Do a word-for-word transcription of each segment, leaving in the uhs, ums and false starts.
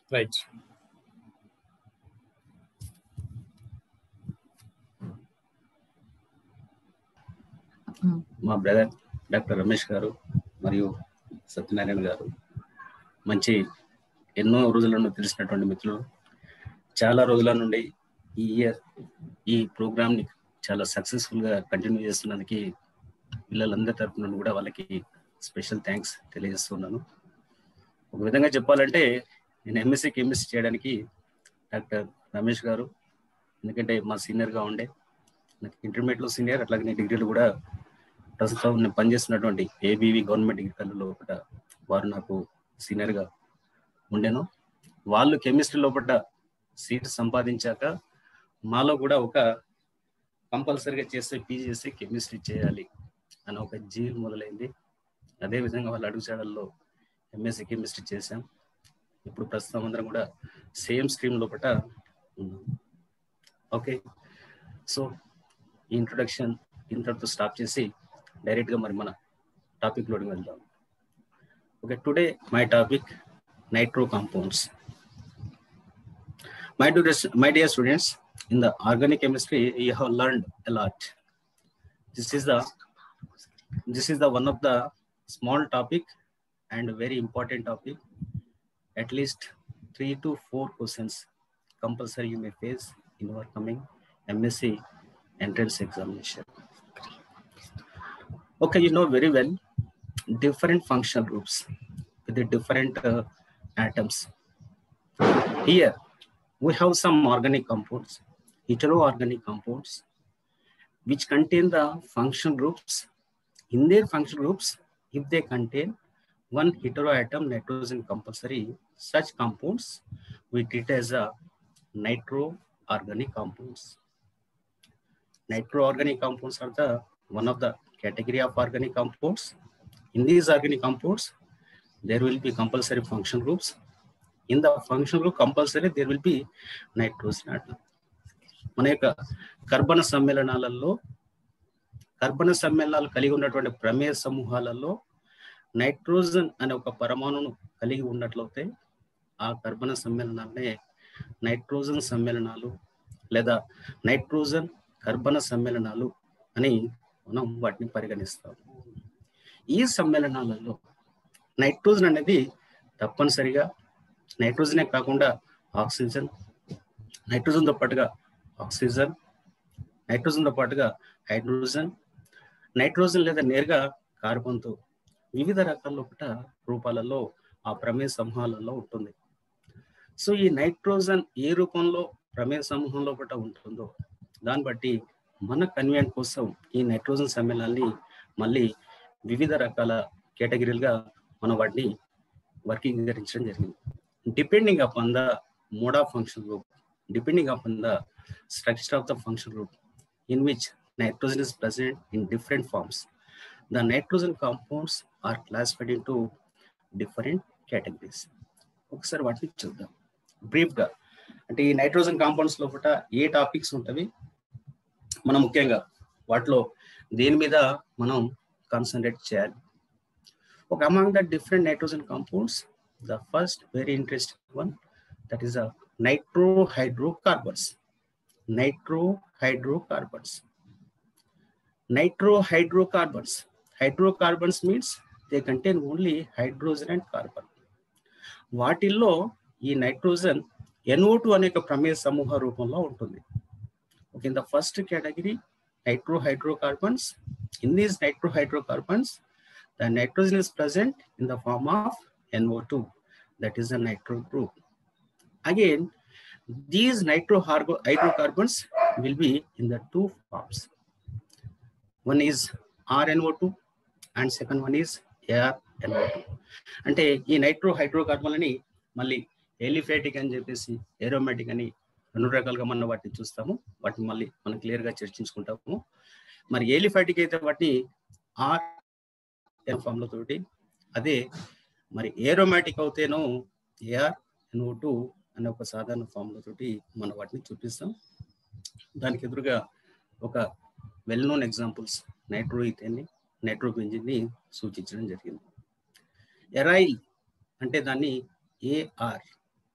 Right. మా brother doctor Ramesh గారు మరియు సత్యనారాయణ గారు మంచి ఎన్నో రోజుల నుండి తెలిసినటువంటి మిత్రులు, చాలా రోజుల నుండి ఈ ఇయర్ ఈ ప్రోగ్రామ్ని చాలా సక్సెస్ఫుల్గా కంటిన్యూ చేస్తున్నందుకు పిల్లలందరి తరఫు నుండి కూడా వాళ్ళకి స్పెషల్ థ్యాంక్స్ తెలియజేస్తున్నాను. ఒక విధంగా చెప్పాలంటే నేను ఎంఎస్సీ కెమిస్ట్రీ చేయడానికి డాక్టర్ రమేష్ గారు, ఎందుకంటే మా సీనియర్గా ఉండే, నాకు ఇంటర్మీడియట్లో సీనియర్, అట్లాగే నేను డిగ్రీలో కూడా ప్రస్తుతం నేను పనిచేస్తున్నటువంటి ఏబీవీ గవర్నమెంట్ డిగ్రీ కాలేజ్లో ఒకట వారు నాకు సీనియర్గా ఉండేను. వాళ్ళు కెమిస్ట్రీ లోపల సీట్ సంపాదించాక మాలో కూడా ఒక కంపల్సరీగా చేస్తే పీజీ చేసి కెమిస్ట్రీ చేయాలి అని ఒక జీల్ మొదలైంది. అదేవిధంగా వాళ్ళ అడుగుజాడల్లో ఎంఎస్సీ కెమిస్ట్రీ చేశాం. ఇప్పుడు ప్రస్తుతం అందరం కూడా సేమ్ స్ట్రీమ్ లోపల ఉన్నాం. ఓకే, సో ఈ ఇంట్రొడక్షన్ ఇంతటితో స్టాప్ చేసి డైరెక్ట్గా మరి మన టాపిక్లోకి వెళ్దాం. Okay, today my topic nitro compounds. My dear, my dear students, in the organic chemistry, you have learned a lot. This is the this is the one of the small topic and very important topic. At least three to four questions compulsory you may face in your coming M S c entrance examination. Okay, you know very well different functional groups with the different uh, atoms. Here we have some organic compounds, heteroorganic compounds, which contain the functional groups. In their functional groups, if they contain one heteroatom nitrogen compulsory, such compounds we treat as a nitroorganic compounds. Nitroorganic compounds are the one of the category of organic compounds. In these organic compounds, there will be compulsory functional groups. In the functional group compulsory there will be nitrogen atom. మన యొక్క కర్బన సమ్మేళనాలలో కర్బన సమ్మేళనాలు కలిగి ఉన్నటువంటి ప్రమేయ సమూహాలలో nitrogen అనే ఒక పరమాణును కలిగి ఉన్నట్లయితే ఆ కర్బన సమ్మేళనాలనే నైట్రోజన్ సమ్మేళనాలు లేదా నైట్రోజన్ కర్బన సమ్మేళనాలు అని మనం వాటిని పరిగణిస్తాం. ఈ సమ్మేళనాలలో నైట్రోజన్ అనేది తప్పనిసరిగా నైట్రోజనే కాకుండా ఆక్సిజన్, నైట్రోజన్తో పాటుగా ఆక్సిజన్, నైట్రోజన్తో పాటుగా హైడ్రోజన్, నైట్రోజన్ లేదా నేరుగా కార్బన్తో వివిధ రకాల రూపాలలో ఆ ప్రమేయ సమూహాలలో ఉంటుంది. సో ఈ నైట్రోజన్ ఏ రూపంలో ప్రమేయ సమూహంలో పట్ల ఉంటుందో దాన్ని బట్టి మన కన్వీనియంట్ కోసం ఈ నైట్రోజన్ సమ్మేళనాన్ని మళ్ళీ వివిధ రకాల కేటగిరీలుగా మనం వాటిని వర్గీకరించడం జరిగింది. Depending upon the mode of functional group, depending upon the structure of the functional group in which nitrogen is present in different forms, the nitrogen compounds are classified into different categories. ఒకసారి వాటిని చూద్దాం బ్రీఫ్గా. అంటే ఈ nitrogen compounds లోపల ఏ topics ఉంటాయి, మనం ముఖ్యంగా వాటిలో దేని మీద మనం కాన్సన్ట్రేట్ చేయాలి. ఒక among the different nitrogen compounds, the first very interesting one, that is a nitrohydrocarbons. Nitrohydrocarbons. Nitrohydrocarbons. Hydrocarbons means they contain only hydrogen and carbon. వాటిల్లో ఈ నైట్రోజన్ ఎన్ ఓ టూ అనే ప్రమేయ సమూహ రూపంలో ఉంటుంది. Okay, in the first category, nitrohydrocarbons. In these nitrohydrocarbons, the nitrogen is present in the form of N O two, that is a nitro group. Again, these nitrohydrocarbons will be in the two forms. One is R N O two and second one is A R N O two. అంటే ఈ నైట్రోహైడ్రోకార్బన్లని మళ్ళీ aliphatic అని చెప్పేసి aromatic అని రెండు రకాలుగా మనం వాటిని చూస్తాము. వాటిని మళ్ళీ మనం క్లియర్గా చర్చించుకుంటాము. మరి ఎలిఫాటిక్ అయితే వాటిని ఆర్ ఎన్ ఫామ్లో తోటి, అదే మరి ఏరోమాటిక్ అవుతేనో ఏఆర్ ఎన్ ఓ టూ అనే ఒక సాధారణ ఫామ్లో తోటి మనం వాటిని చూపిస్తాం. దానికి ఎదురుగా ఒక వెల్ నోన్ ఎగ్జాంపుల్స్ నైట్రో ఈథేన్ని, నైట్రో బెంజిన్ని సూచించడం జరిగింది. ఎరైల్ అంటే దాన్ని ఏఆర్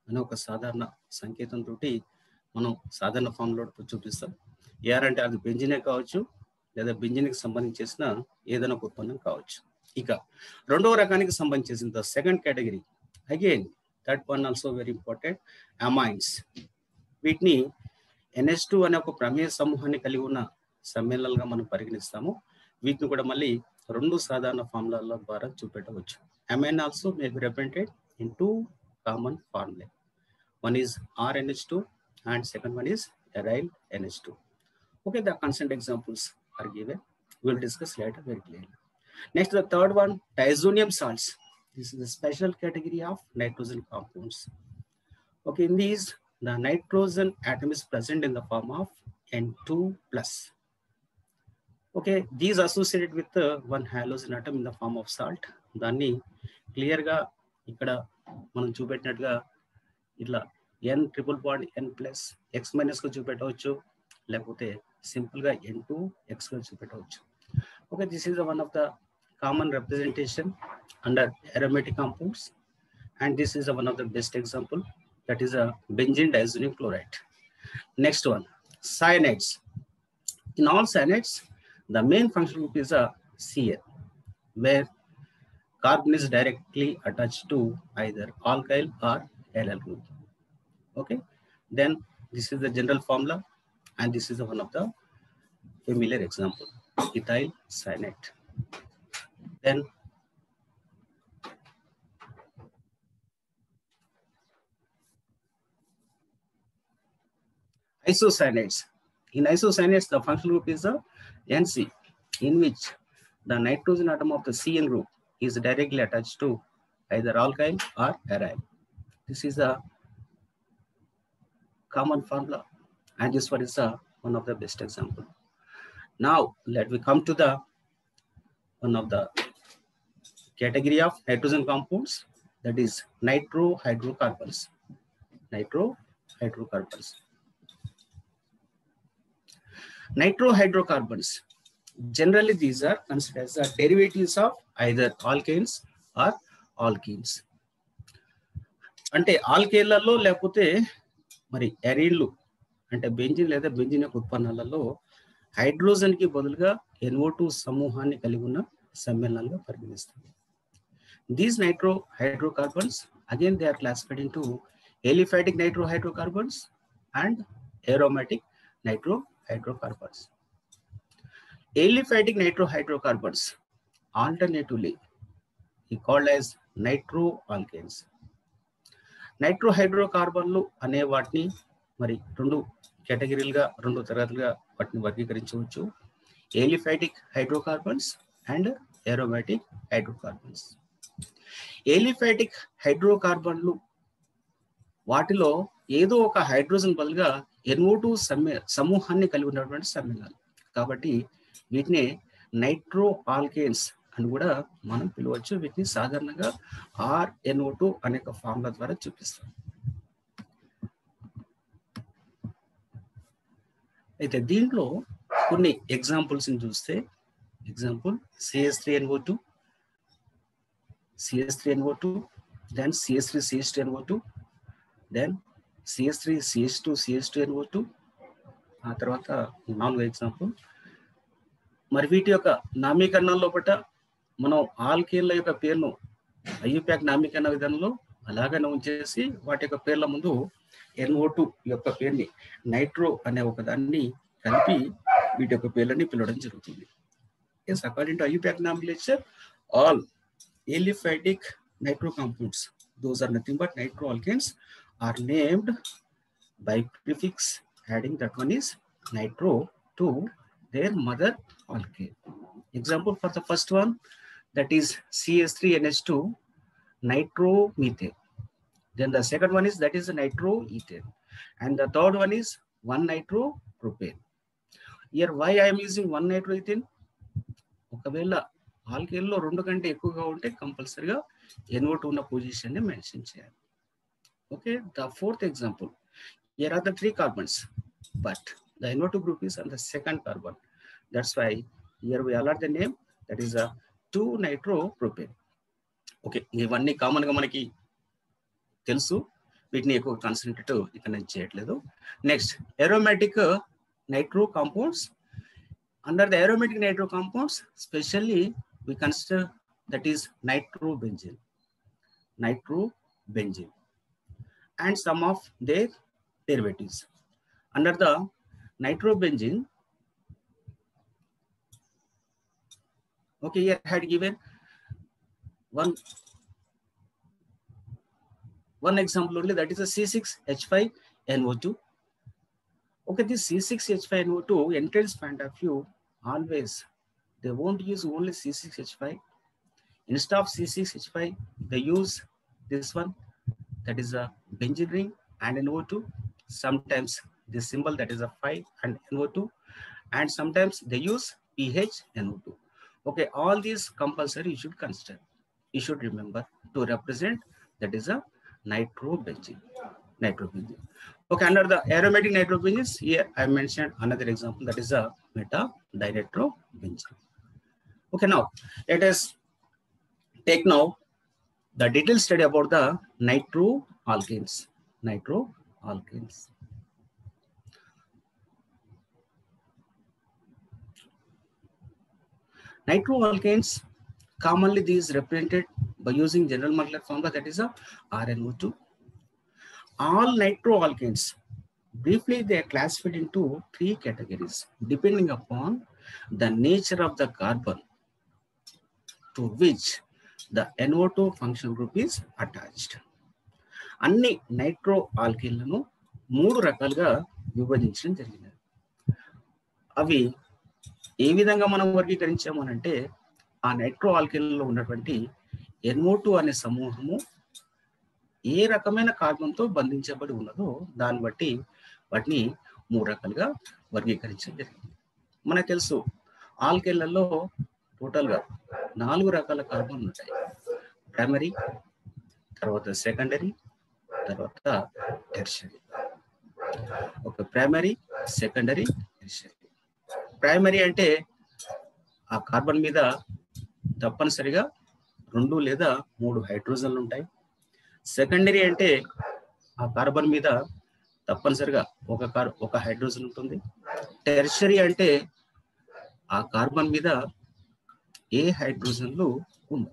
అనే ఒక సాధారణ సంకేతంతో మనం సాధారణ ఫామ్లో చూపిస్తాం. ఏఆర్ అంటే అది బెంజినే కావచ్చు లేదా బెంజిన్కి సంబంధించిన ఏదైనా ఒక ఉత్పన్నం కావచ్చు. ఇక రెండవ రకానికి సంబంధించిన the second category, again that one also very important, amines. వీటిని ఎన్హెచ్ టూ అనే ఒక ప్రమేయ సమూహాన్ని కలిగి ఉన్న సమ్మేళనాలుగా మనం పరిగణిస్తాము. వీటిని కూడా మళ్ళీ రెండు సాధారణ ఫార్ములాల ద్వారా చూపెట్టవచ్చు. Amine also may be represented in two common formula. One is R N H two and second one is aryl N H two. Okay, the constant examples are given. We will discuss later very clearly. Next, the third one, diazonium salts. This is a special category of nitrogen compounds. Okay, in these, the nitrogen atom is present in the form of N two plus. Okay, these associated with uh, one halogen atom in the form of salt. Danni clear ga ikkada manam chupettinatuga ఇట్లా N triple bond N plus X minus గా చూపెట్టవచ్చు, లేకపోతే simple గా N two X గా చూపెట్టవచ్చు. Okay, this is one of the common representation under aromatic compounds, and this is one of the best example, that is a benzene diazonium chloride. Next one, cyanides. In all cyanides, the main functional group is a C N, where carbon is directly attached to either alkyl or aryl group. Okay, then this is the general formula, and this is the one of the familiar example, ethyl cyanide. Then isocyanates. In isocyanates, the functional group is a N C, in which the nitrogen atom of the C N group is directly attached to either alkyl or aryl. This is a common formula, and this one is a, one of the best example. Now let me come to the one of the category of nitrogen compounds, that is nitrohydrocarbons. Nitrohydrocarbons. Nitrohydrocarbons, generally these are considered as the derivatives of either alkanes or alkenes. అంటే ఆల్కేన్లలో లేకపోతే మరి ఎరీన్లు అంటే benzene లేదా benzene యొక్క ఉత్పన్నాలలో hydrogen కి బదులుగా ఎన్ O two సమూహాన్ని కలిగి ఉన్న సమ్మేళనాలుగా పరిగణిస్తాం. These nitro hydrocarbons again they are classified into aliphatic nitro hydrocarbons and aromatic nitro hydrocarbons. Aliphatic nitro hydrocarbons alternatively called as nitro alkanes. Nitro హైడ్రోకార్బన్లు అనే వాటిని మరి రెండు కేటగిరీలుగా రెండు తరగతులుగా వాటిని వర్గీకరించవచ్చు, ఎలిఫాటిక్ హైడ్రోకార్బన్స్ అండ్ aromatic హైడ్రోకార్బన్స్. ఎలిఫాటిక్ హైడ్రోకార్బన్లు వాటిలో ఏదో ఒక హైడ్రోజన్ బదులుగా ఎన్ ఓ టూ సమ్మే సమూహాన్ని కలిగి ఉన్నటువంటి సమ్మేళనాలు, కాబట్టి వీటిని నైట్రో ఆల్కేన్స్ అని కూడా మనం పిలవచ్చు. వీటిని సాధారణంగా ఆర్ ఎన్ ఓ టూ అనే ఫార్ములా ద్వారా చూపిస్తాం. అయితే దీంట్లో కొన్ని ఎగ్జాంపుల్స్ చూస్తే, example C H three N O two, C H three N O two, then C H three C H two N O two, then C H three C H two C H two N O two. ఆ తర్వాత నాలుగో example, మరి వీటి యొక్క నామీకరణం లోపల మనం ఆల్కేన్ల యొక్క పేరును ఐయుప్యాక్ నామీకరణ విధానంలో అలాగనే ఉంచేసి వాటి యొక్క పేర్ల ముందు ఎన్ ఓ టూ యొక్క పేరుని నైట్రో అనే ఒక దాన్ని కలిపి వీటి యొక్క పేర్లని పిలవడం జరుగుతుంది. Yes, according to IUPAC nomenclature, all aliphatic nitro compounds, those are nothing but nitro alkanes, are named by prefix adding that one is nitro to their mother alkane. Example for the first one, that is C H three N H two nitromethane. Then the second one is that is nitroethane, and the third one is one nitropropane. Here why I am using one nitroethane? ఒకవేళ alkane లో రెండు కంటే ఎక్కువగా ఉంటే కంపల్సరీగా N O two ఉన్న position ని mention చేయాలి. Okay, the fourth example, here are the three carbons, but the N O two group is on the second carbon. That's why here we allot the name, that is a two nitropropane. Okay, ఇవన్నీ common గా మనకి తెలుసు. వీటిని ఎక్కువ concentrate ఇక్కడ నేను చేయట్లేదు. Next aromatic nitro compounds. Under the aromatic nitro compounds, specially we consider that is nitrobenzene, nitrobenzene, and some of their derivatives. Under the nitrobenzene, okay, here I had given one one example only, that is a C six H five N O two. Okay, this C six H five N O two, entrance point of view, always they won't use only C six H five. Instead of C six H five, they use this one, that is a benzene ring and N O two. Sometimes this symbol, that is a five and N O two, and sometimes they use P H N O two. Okay, all these compulsory you should consider. You should remember to represent, that is a nitrobenzene. Nitrobenzene. Okay, under the aromatic nitrobenzenes, here I mentioned another example, that is a meta-dinitrobenzene. Okay, now let us take now the detailed study about the nitroalkanes. Nitroalkanes. Nitroalkanes, commonly these represented by using general molecular formula, that is a R N O two. All nitroalkanes, briefly they are classified into three categories depending upon the nature of the carbon to which the N O two functional group is attached. అన్ని nitro ఆల్కేన్లను మూడు రకాలుగా విభజించడం జరిగింది. అవి ఏ విధంగా మనం వర్గీకరించాము అంటే, ఆ నైట్రో ఆల్కేన్లలో ఉన్నటువంటి N O two అనే సమూహము ఏ రకమైన కార్బన్తో బంధించబడి ఉన్నదో దాన్ని బట్టి వాటిని మూడు రకాలుగా వర్గీకరించడం జరిగింది. మనకు తెలుసు ఆల్కేన్లలో టోటల్గా నాలుగు రకాల కార్బన్ ఉంటాయి. ప్రైమరీ, తర్వాత సెకండరీ, తర్వాత టెర్షరీ. ఒక ప్రైమరీ, సెకండరీ, టెర్షరీ. ప్రైమరీ అంటే ఆ కార్బన్ మీద తప్పనిసరిగా రెండు లేదా మూడు హైడ్రోజన్లు ఉంటాయి. సెకండరీ అంటే ఆ కార్బన్ మీద తప్పనిసరిగా ఒక కార్ ఒక హైడ్రోజన్ ఉంటుంది. టెర్షరీ అంటే ఆ కార్బన్ మీద ఏ హైడ్రోజన్లు ఉండవు.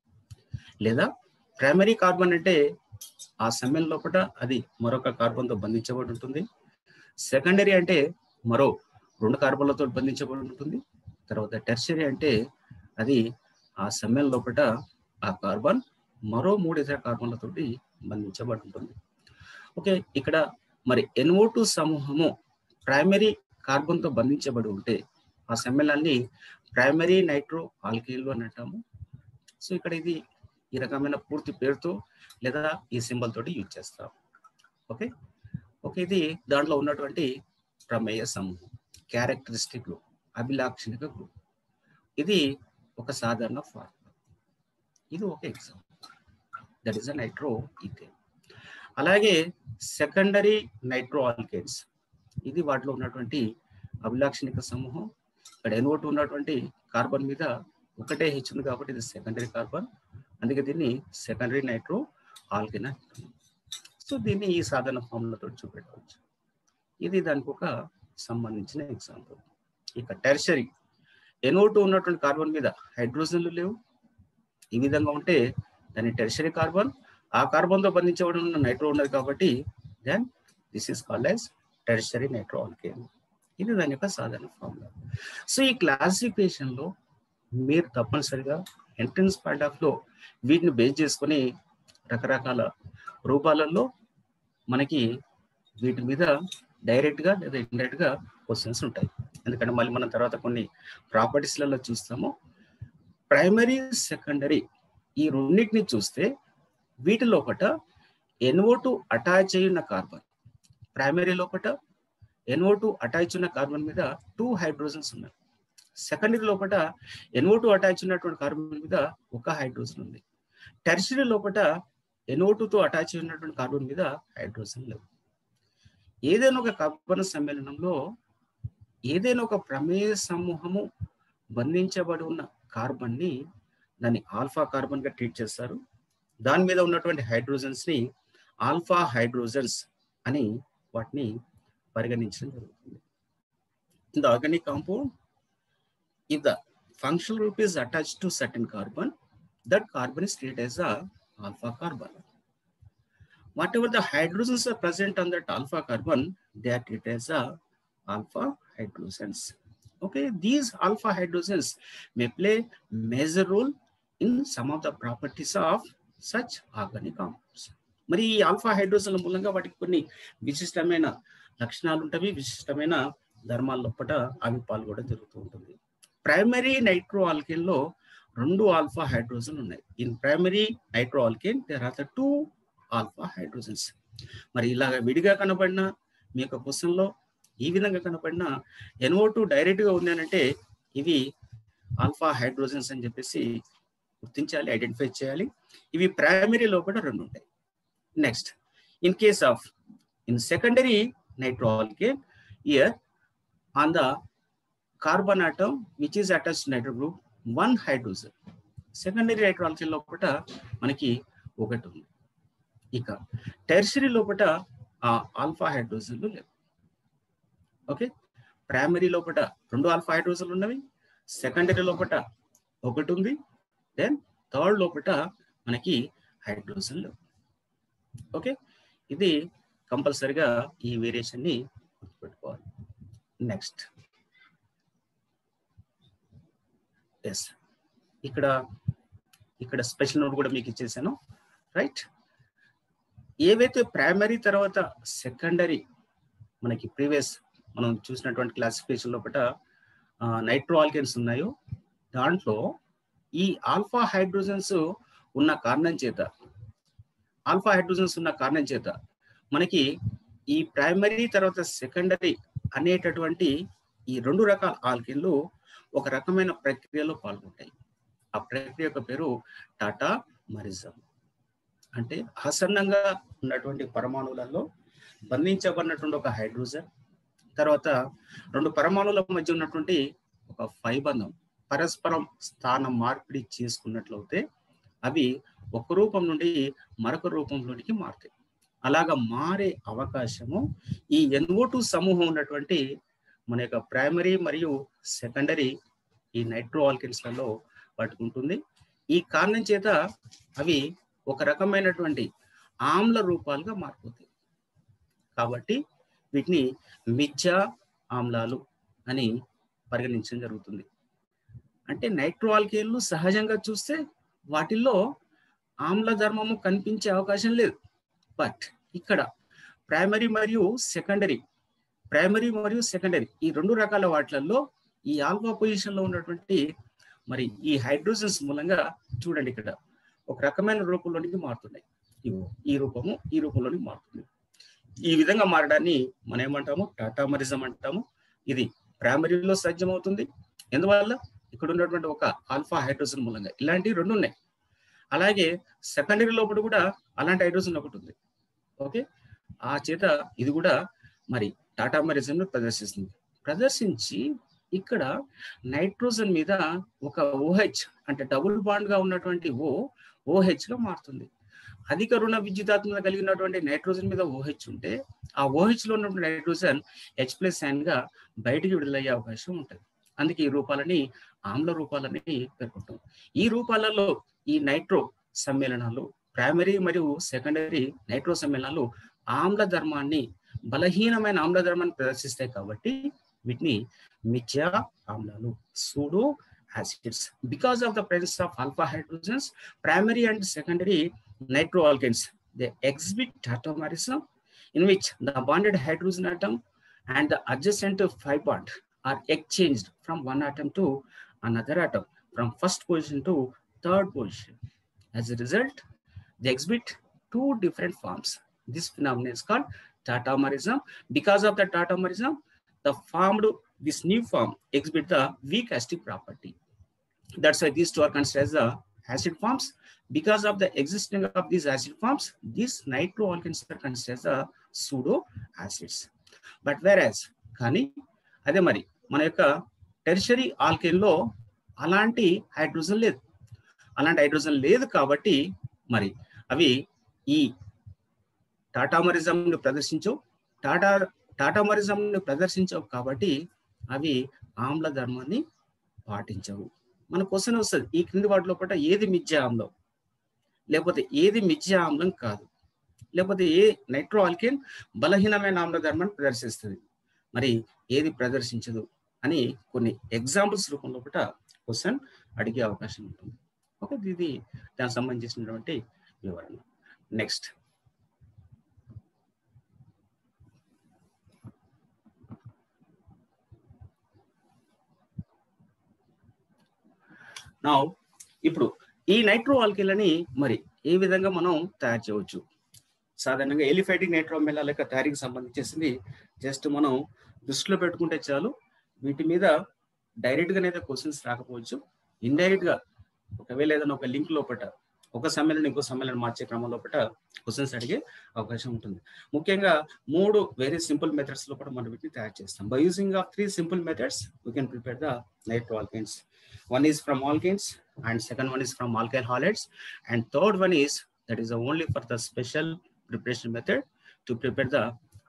లేదా ప్రైమరీ కార్బన్ అంటే ఆ సమయం లోపల అది మరొక కార్బన్తో బంధించబడి ఉంటుంది. సెకండరీ అంటే మరో రెండు కార్బన్లతో బంధించబడి ఉంటుంది. తర్వాత టెర్షరీ అంటే అది ఆ సమయం లోపల ఆ కార్బన్ మరో మూడు ఇతర కార్బన్లతోటి బంధించబడి ఉంటుంది. ఓకే, ఇక్కడ మరి N O two సమూహము ప్రైమరీ కార్బన్తో బంధించబడి ఉంటే ఆ సమ్మేళనాన్ని ప్రైమరీ నైట్రో ఆల్కేన్లు అని అంటాము. సో ఇక్కడ ఇది ఈ రకమైన పూర్తి పేరుతో లేదా ఈ సింబల్ తోటి యూజ్ చేస్తాం. ఓకే ఓకే ఇది దాంట్లో ఉన్నటువంటి ప్రమేయ సమూహం, క్యారెక్టరిస్టిక్ గ్రూప్, అభిలాక్షణిక గ్రూప్. ఇది ఒక సాధారణ ఫార్ములా. ఇది ఒక example, that is a nitro ethane. అలాగే సెకండరీ నైట్రో ఆల్కేన్స్, ఇది వాటిలో ఉన్నటువంటి అభిలాక్షణిక సమూహం. ఇక్కడ N O two ఉన్నటువంటి కార్బన్ మీద ఒకటే హెచ్ ఉంది కాబట్టి ఇది సెకండరీ కార్బన్, అందుకే దీన్ని సెకండరీ నైట్రో ఆల్కేన్ అంటారు. సో దీన్ని ఈ సాధారణ ఫార్ములాతో చూపెట్టవచ్చు. ఇది దానికి ఒక సంబంధించిన ఎగ్జాంపుల్. ఇక టెర్షరీ, N O two ఉన్నటువంటి కార్బన్ మీద హైడ్రోజన్లు లేవు. ఈ విధంగా ఉంటే దాని టెర్షరీ కార్బన్, ఆ కార్బన్తో బంధించబడి ఉన్న నైట్రో ఉన్నది కాబట్టి then this is called as tertiary nitro alkane. ఇది దాని యొక్క సాధారణ ఫార్ములా. సో ఈ క్లాసిఫికేషన్ లో మీరు తప్పనిసరిగా ఎంట్రన్స్ పాయింట్ ఆఫ్ లో వీటిని బేస్ చేసుకొని రకరకాల రూపాలలో మనకి వీటి మీద డైరెక్ట్ గా లేదా ఇండైరెక్ట్ గా క్వశ్చన్స్ ఉంటాయి. ఎందుకంటే మళ్ళీ మనం తర్వాత కొన్ని ప్రాపర్టీస్లలో చూస్తాము. ప్రైమరీ, సెకండరీ ఈ రెండింటిని చూస్తే వీటి లోపట N O two అటాచ్ అయి ఉన్న కార్బన్, ప్రైమరీ లోపట N O two అటాచ్ ఉన్న కార్బన్ మీద టూ హైడ్రోజన్స్ ఉన్నాయి. సెకండరీ లోపట N O two అటాచ్ ఉన్నటువంటి కార్బన్ మీద ఒక హైడ్రోజన్ ఉంది. టెర్షరీ లోపట N O two తో అటాచ్ ఉన్నటువంటి కార్బన్ మీద హైడ్రోజన్ లేవు. ఏదైనా ఒక కార్బన్ సమ్మేళనంలో ఏదైనా ఒక ప్రమేయ సమూహము బంధించబడి ఉన్న కార్బన్ ని దాన్ని ఆల్ఫా కార్బన్ గా ట్రీట్ చేస్తారు. దాని మీద ఉన్నటువంటి హైడ్రోజన్స్ ని ఆల్ఫా హైడ్రోజన్స్ అని వాటిని పరిగణించడం జరుగుతుంది. In the organic compound, if the functional group is attached to certain carbon, that carbon is treated as a alpha carbon. Whatever the hydrogens are present on that alpha carbon, they are treated as a alpha hydrogens. Okay, these alpha hydrogens may play major role in some of the properties of such organic compounds. మరి ఈ alpha హైడ్రోజన్ల మూలంగా వాటికి కొన్ని విశిష్టమైన లక్షణాలు ఉంటాయి, విశిష్టమైన ధర్మాల లోపల అవి పాల్గొనడం జరుగుతూ ఉంటుంది. ప్రైమరీ నైట్రో ఆల్కేన్ లో రెండు ఆల్ఫా హైడ్రోజన్ ఉన్నాయి. In primary nitro alkane there are the two alpha hydrogens. మరి ఇలాగ విడిగా కనబడిన మీ యొక్క క్వశ్చన్ లో ఈ విధంగా కనబడిన ఎన్ఓ టూ డైరెక్ట్ గా ఉంది అని అంటే ఇవి ఆల్ఫా హైడ్రోజన్స్ అని చెప్పేసి గుర్తించాలి, ఐడెంటిఫై చేయాలి. ఇవి ప్రైమరీ లోపల రెండు ఉంటాయి. Next, in case of in secondary nitro alkane, here on the carbon atom which is attached to nitro group, one hydrogen. Secondary nitro alkane లోపట మనకి ఒకటి ఉంది. ఇక టెర్షరీ లోపట ఆ ఆల్ఫా హైడ్రోజన్లు లేవు. ఓకే, ప్రైమరీ లోపట రెండు ఆల్ఫా హైడ్రోజన్లు ఉన్నవి, సెకండరీ లోపట ఒకటి ఉంది, దెన్ థర్డ్ లోపట మనకి హైడ్రోజన్ లేవు. ఓకే, ఇది కంపల్సరిగా ఈ వేరియేషన్ ని గుర్తుపెట్టుకోవాలి. నెక్స్ట్, ఎస్ ఇక్కడ ఇక్కడ స్పెషల్ నోట్ కూడా మీకు ఇచ్చేసాను, రైట్. ఏవైతే ప్రైమరీ తర్వాత సెకండరీ మనకి ప్రీవియస్ మనం చూసినటువంటి క్లాసిఫికేషన్ లోపల నైట్రో ఆల్కేన్స్ ఉన్నాయో దాంట్లో ఈ ఆల్ఫా హైడ్రోజన్స్ ఉన్న కారణం చేత ఆల్ఫా హైడ్రోజన్స్ ఉన్న కారణం చేత మనకి ఈ ప్రైమరీ తర్వాత సెకండరీ అనేటటువంటి ఈ రెండు రకాల ఆల్కేన్లు ఒక రకమైన ప్రక్రియలో పాల్గొంటాయి. ఆ ప్రక్రియ యొక్క పేరు టాటామరిజం. అంటే ఆసన్నంగా ఉన్నటువంటి పరమాణువులలో బంధించబడినటువంటి ఒక హైడ్రోజన్ తర్వాత రెండు పరమాణువుల మధ్య ఉన్నటువంటి ఒక ఫైబంధం పరస్పరం స్థానం మార్పిడి చేసుకున్నట్లయితే అవి ఒక రూపం నుండి మరొక రూపంలోనికి మారుతాయి. అలాగా మారే అవకాశము ఈ ఎన్ఓ టూ సమూహం ఉన్నటువంటి మన యొక్క ప్రైమరీ మరియు సెకండరీ ఈ నైట్రో ఆల్కేన్స్లలో వాటికి ఉంటుంది. ఈ కారణం చేత అవి ఒక రకమైనటువంటి ఆమ్ల రూపాలుగా మారిపోతాయి. కాబట్టి వీటిని మిథ్యా ఆమ్లాలు అని పరిగణించడం జరుగుతుంది. అంటే నైట్రో ఆల్కేన్లు సహజంగా చూస్తే వాటిల్లో ఆమ్ల ధర్మము కనిపించే అవకాశం లేదు. బట్ ఇక్కడ ప్రైమరీ మరియు సెకండరీ ప్రైమరీ మరియు సెకండరీ ఈ రెండు రకాల వాటిలలో ఈ ఆల్ఫా పొజిషన్ లో ఉన్నటువంటి మరి ఈ హైడ్రోజన్స్ మూలంగా చూడండి ఇక్కడ ఒక రకమైన రూపంలోనికి మారుతున్నాయి. ఈ రూపము ఈ రూపంలోనికి మారుతుంది. ఈ విధంగా మారడాన్ని మనం ఏమంటాము, టాటామరిజం అంటాము. ఇది ప్రైమరీలో సాధ్యమవుతుంది. ఎందువల్ల ఇక్కడ ఉన్నటువంటి ఒక ఆల్ఫా హైడ్రోజన్ మూలంగా ఇలాంటివి రెండు ఉన్నాయి. అలాగే సెకండరీ లోపల కూడా అలాంటి హైడ్రోజన్ ఒకటి ఉంది. ఓకే, ఆ చేత ఇది కూడా మరి టాటామరిజం ప్రదర్శిస్తుంది. ప్రదర్శించి ఇక్కడ నైట్రోజన్ మీద ఒక ఓహెచ్ అంటే డబుల్ బాండ్ గా ఉన్నటువంటి ఓ ఓహెచ్ గా మారుతుంది. అధిక రుణ విద్యుతాత్మక కలిగినటువంటి నైట్రోజన్ మీద ఓహెచ్ ఉంటే ఆ ఓహెచ్ లో ఉన్నటువంటి నైట్రోజన్ హెచ్ ప్లస్ ఐన్ గా బయటికి విడుదలయ్యే అవకాశం ఉంటుంది. అందుకే ఈ రూపాలని ఆమ్ల రూపాలని పేర్కొంటాం. ఈ రూపాలలో ఈ నైట్రో సమ్మేళనాలు ప్రైమరీ మరియు సెకండరీ నైట్రో సమ్మేళనాలు ఆమ్ల ధర్మాన్ని బలహీనమైన ఆమ్ల ధర్మాన్ని ప్రదర్శిస్తాయి. కాబట్టి వీటిని మిథ్యా ఆమ్లాలు, pseudo acids. Because of the presence of alpha hydrogens, primary and secondary nitroalkanes, they exhibit tautomerism, in which the bonded hydrogen atom and the adjacent pi bond are exchanged from one atom to another atom, from first position to third position. As a result, they exhibit two different forms. This phenomenon is called tautomerism. Because of the tautomerism, the formed this new form exhibit the weak acidic property. That's why these two are considered as the acid forms. Because of the existence of these acid forms, these nitroalkanes are considered as the pseudo acids. But whereas కానీ అదే మరి మన యొక్క tertiary alkane లో అలాంటి hydrogen లేదు. అలాంటి hydrogen లేదు కాబట్టి మరి అవి ఈ టాటామరిజంని ప్రదర్శించవు. టాటా టాటామరిజంని ప్రదర్శించవు కాబట్టి అవి ఆమ్ల ధర్మాన్ని పాటించవు. మన క్వశ్చన్ వస్తుంది, ఈ క్రింది వాటిలో పట్ల ఏది మిథ్యా ఆమ్లం, లేకపోతే ఏది మిథ్యా ఆమ్లం కాదు, లేకపోతే ఏ నైట్రో ఆల్కేన్ బలహీనమైన ఆమ్ల ధర్మాన్ని ప్రదర్శిస్తుంది, మరి ఏది ప్రదర్శించదు అని కొన్ని ఎగ్జాంపుల్స్ రూపంలో పట్ల క్వశ్చన్ అడిగే అవకాశం ఉంటుంది. ఓకే, ఇది దానికి సంబంధించినటువంటి వివరణ. నెక్స్ట్, నా ఇప్పుడు ఈ నైట్రో ఆల్కేలని మరి ఏ విధంగా మనం తయారు చేయవచ్చు? సాధారణంగా ఎలిఫైటిక్ నైట్రోమెల్లా లేక తయారీకి సంబంధించేసింది జస్ట్ మనం దృష్టిలో పెట్టుకుంటే చాలు. వీటి మీద డైరెక్ట్ గానైతే క్వశ్చన్స్ రాకపోవచ్చు, ఇండైరెక్ట్ గా ఒకవేళ ఏదైనా ఒక లింక్ లోపల ఒక సమ్మేళనం ఇంకో సమ్మేళనం మార్చే క్రమం లోపల క్వశ్చన్స్ అడిగే అవకాశం ఉంటుంది. ముఖ్యంగా మూడు వెరీ సింపుల్ మెథడ్స్ లోపల మనం వీటిని తయారు చేస్తాం. By using of three simple methods we can prepare the nitro alkanes. One is from alkanes, and second one is from alkyl halides, and third one is that is only for the special preparation method to prepare the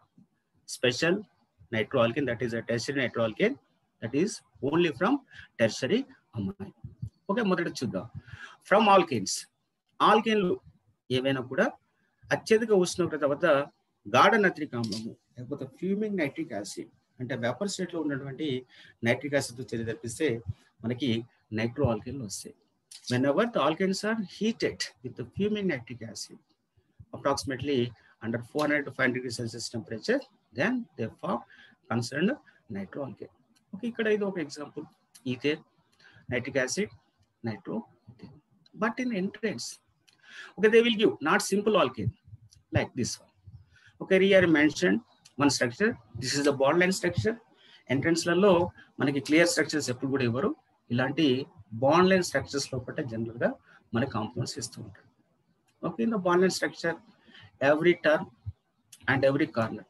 special nitroalkane, that is a tertiary nitroalkane, that is only from tertiary ammonia. Okay, మొదట చూద్దాం. From alkanes, ఆల్కేన్లు ఏవైనా కూడా అత్యధిక ఉష్ణోగ్రత వద్ద గాఢ nitric ఆమ్లము లేకపోతే ఫ్యూమింగ్ నైట్రిక్ యాసిడ్ అంటే వేపర్ స్టేట్ లో ఉన్నటువంటి నైట్రిక్ యాసిడ్ తో చర్య జరిపిస్తే మనకి నైట్రో ఆల్కేన్లు వస్తాయి. Whenever the alkanes are heated with the fuming nitric acid approximately under four hundred to five hundred degrees Celsius temperature, then they form concerned nitro alkane. Okay, ikkada idu oka example, ethane, nitric acid, nitro ethane. But in entrance, okay, they will give not simple alkane like this one. Okay, here mentioned one structure. This is the bond line structure. Entrance లలో మనకి clear structures ఎప్పుడు కూడా ఇవ్వరు. ఇలాంటి bond line structures లోపల general గా మన compounds ఇస్తూ ఉంటారు. Okay, in the bond line structure every turn and every corner,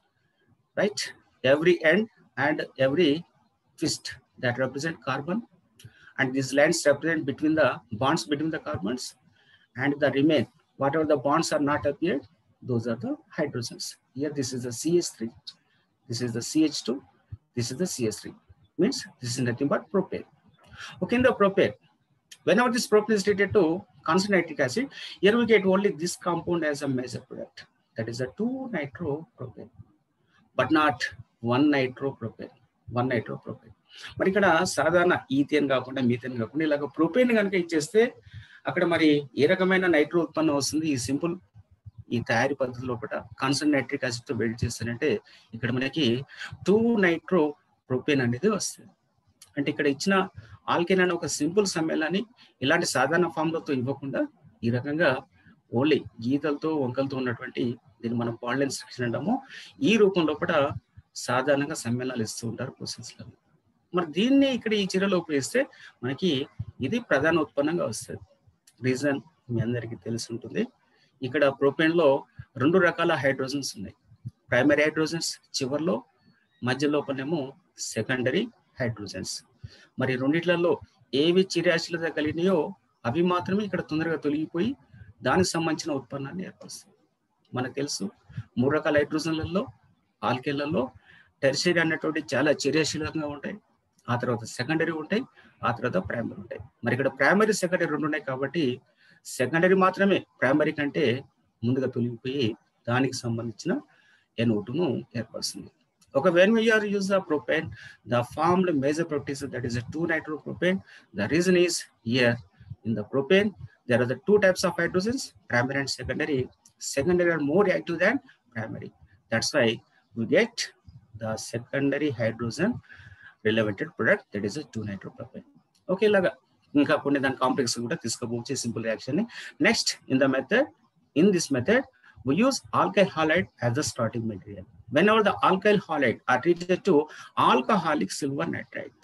right, every end and every twist that represent carbon, and these lines represent between the bonds between the carbons, and the remain whatever the bonds are not appeared, those are the hydrogens. Here this is the C H three, this is the C H two, this is the C H three, means this is nothing but propane. Okay, in the propane, whenever this propane is treated to constant nitric acid, here we get only this compound as a major product, that is a two nitropropane, but not one nitropropane, one nitropropane. మరి ఇక్కడ సాధారణ ethane కాకుండా methane కాకుండా ఇలాగ propane కనుక ఇచ్చేస్తే అక్కడ మరి ఏ రకమైన నైట్రో ఉత్పన్నం వస్తుంది? ఈ సింపుల్ ఈ తయారీ పద్ధతి లోపల కాన్స్టెంట్ నైట్రిక్ యాసిడ్ తో బిల్డ్ చేస్తారంటే ఇక్కడ మనకి టూ నైట్రో ప్రొపేన్ అనేది వస్తుంది. అంటే ఇక్కడ ఇచ్చిన ఆల్కేన్ అనే ఒక సింపుల్ సమ్మేళనాన్ని ఇలాంటి సాధారణ ఫామ్లతో ఇవ్వకుండా ఈ రకంగా ఓన్లీ గీతలతో వంకలతో ఉన్నటువంటి దీన్ని మనం బాండ్ లైన్ స్ట్రక్చర్ అంటాము. ఈ రూపం లోపల సాధారణంగా సమ్మేళనాలు ఇస్తూ ఉంటారు ప్రాసెస్లో. మరి దీన్ని ఇక్కడ ఈ చర్యలో ఉపయోగిస్తే మనకి ఇది ప్రధాన ఉత్పన్నంగా వస్తుంది. రీజన్ మీ అందరికీ తెలిసి ఉంటుంది. ఇక్కడ ప్రొపేన్ లో రెండు రకాల హైడ్రోజన్స్ ఉన్నాయి. ప్రైమరీ హైడ్రోజన్స్ చివర్లో, మధ్య లోపలేమో సెకండరీ హైడ్రోజన్స్. మరి రెండిట్లలో ఏవి చిరాశీలత కలిగినాయో అవి మాత్రమే ఇక్కడ తొందరగా తొలగిపోయి దానికి సంబంధించిన ఉత్పన్నాన్ని ఏర్పరుస్తాయి. మనకు తెలుసు మూడు రకాల హైడ్రోజన్లలో ఆల్కేన్లలో టెర్షియరీ అన్నటువంటి చాలా చర్యాశీలంగా ఉంటాయి, ఆ తర్వాత సెకండరీ ఉంటాయి, ఆ తర్వాత ప్రైమరీ ఉంటాయి. మరి ఇక్కడ ప్రైమరీ సెకండరీ రెండు ఉన్నాయి కాబట్టి సెకండరీ మాత్రమే ప్రైమరీ కంటే ముందుగా తొలగిపోయి దానికి సంబంధించిన ఎన్ ఓ టూను ఏర్పరుస్తుంది. Okay, when we are use the propane, the formed major properties, that is a two nitropropane. The reason is here in the propane there are the two types of hydrogens, primary and secondary. Secondary are more reactive than primary. That's why we get the secondary hydrogen relevant product, that is a two nitropropane. Okay, laga ఇంకా కొన్ని దాని complex కూడా తీసుకోవచ్చు simple reaction ని. Next in the method, in this method we use alkyl halide as the starting material. Whenever the alkyl halide are treated to alcoholic silver nitrate,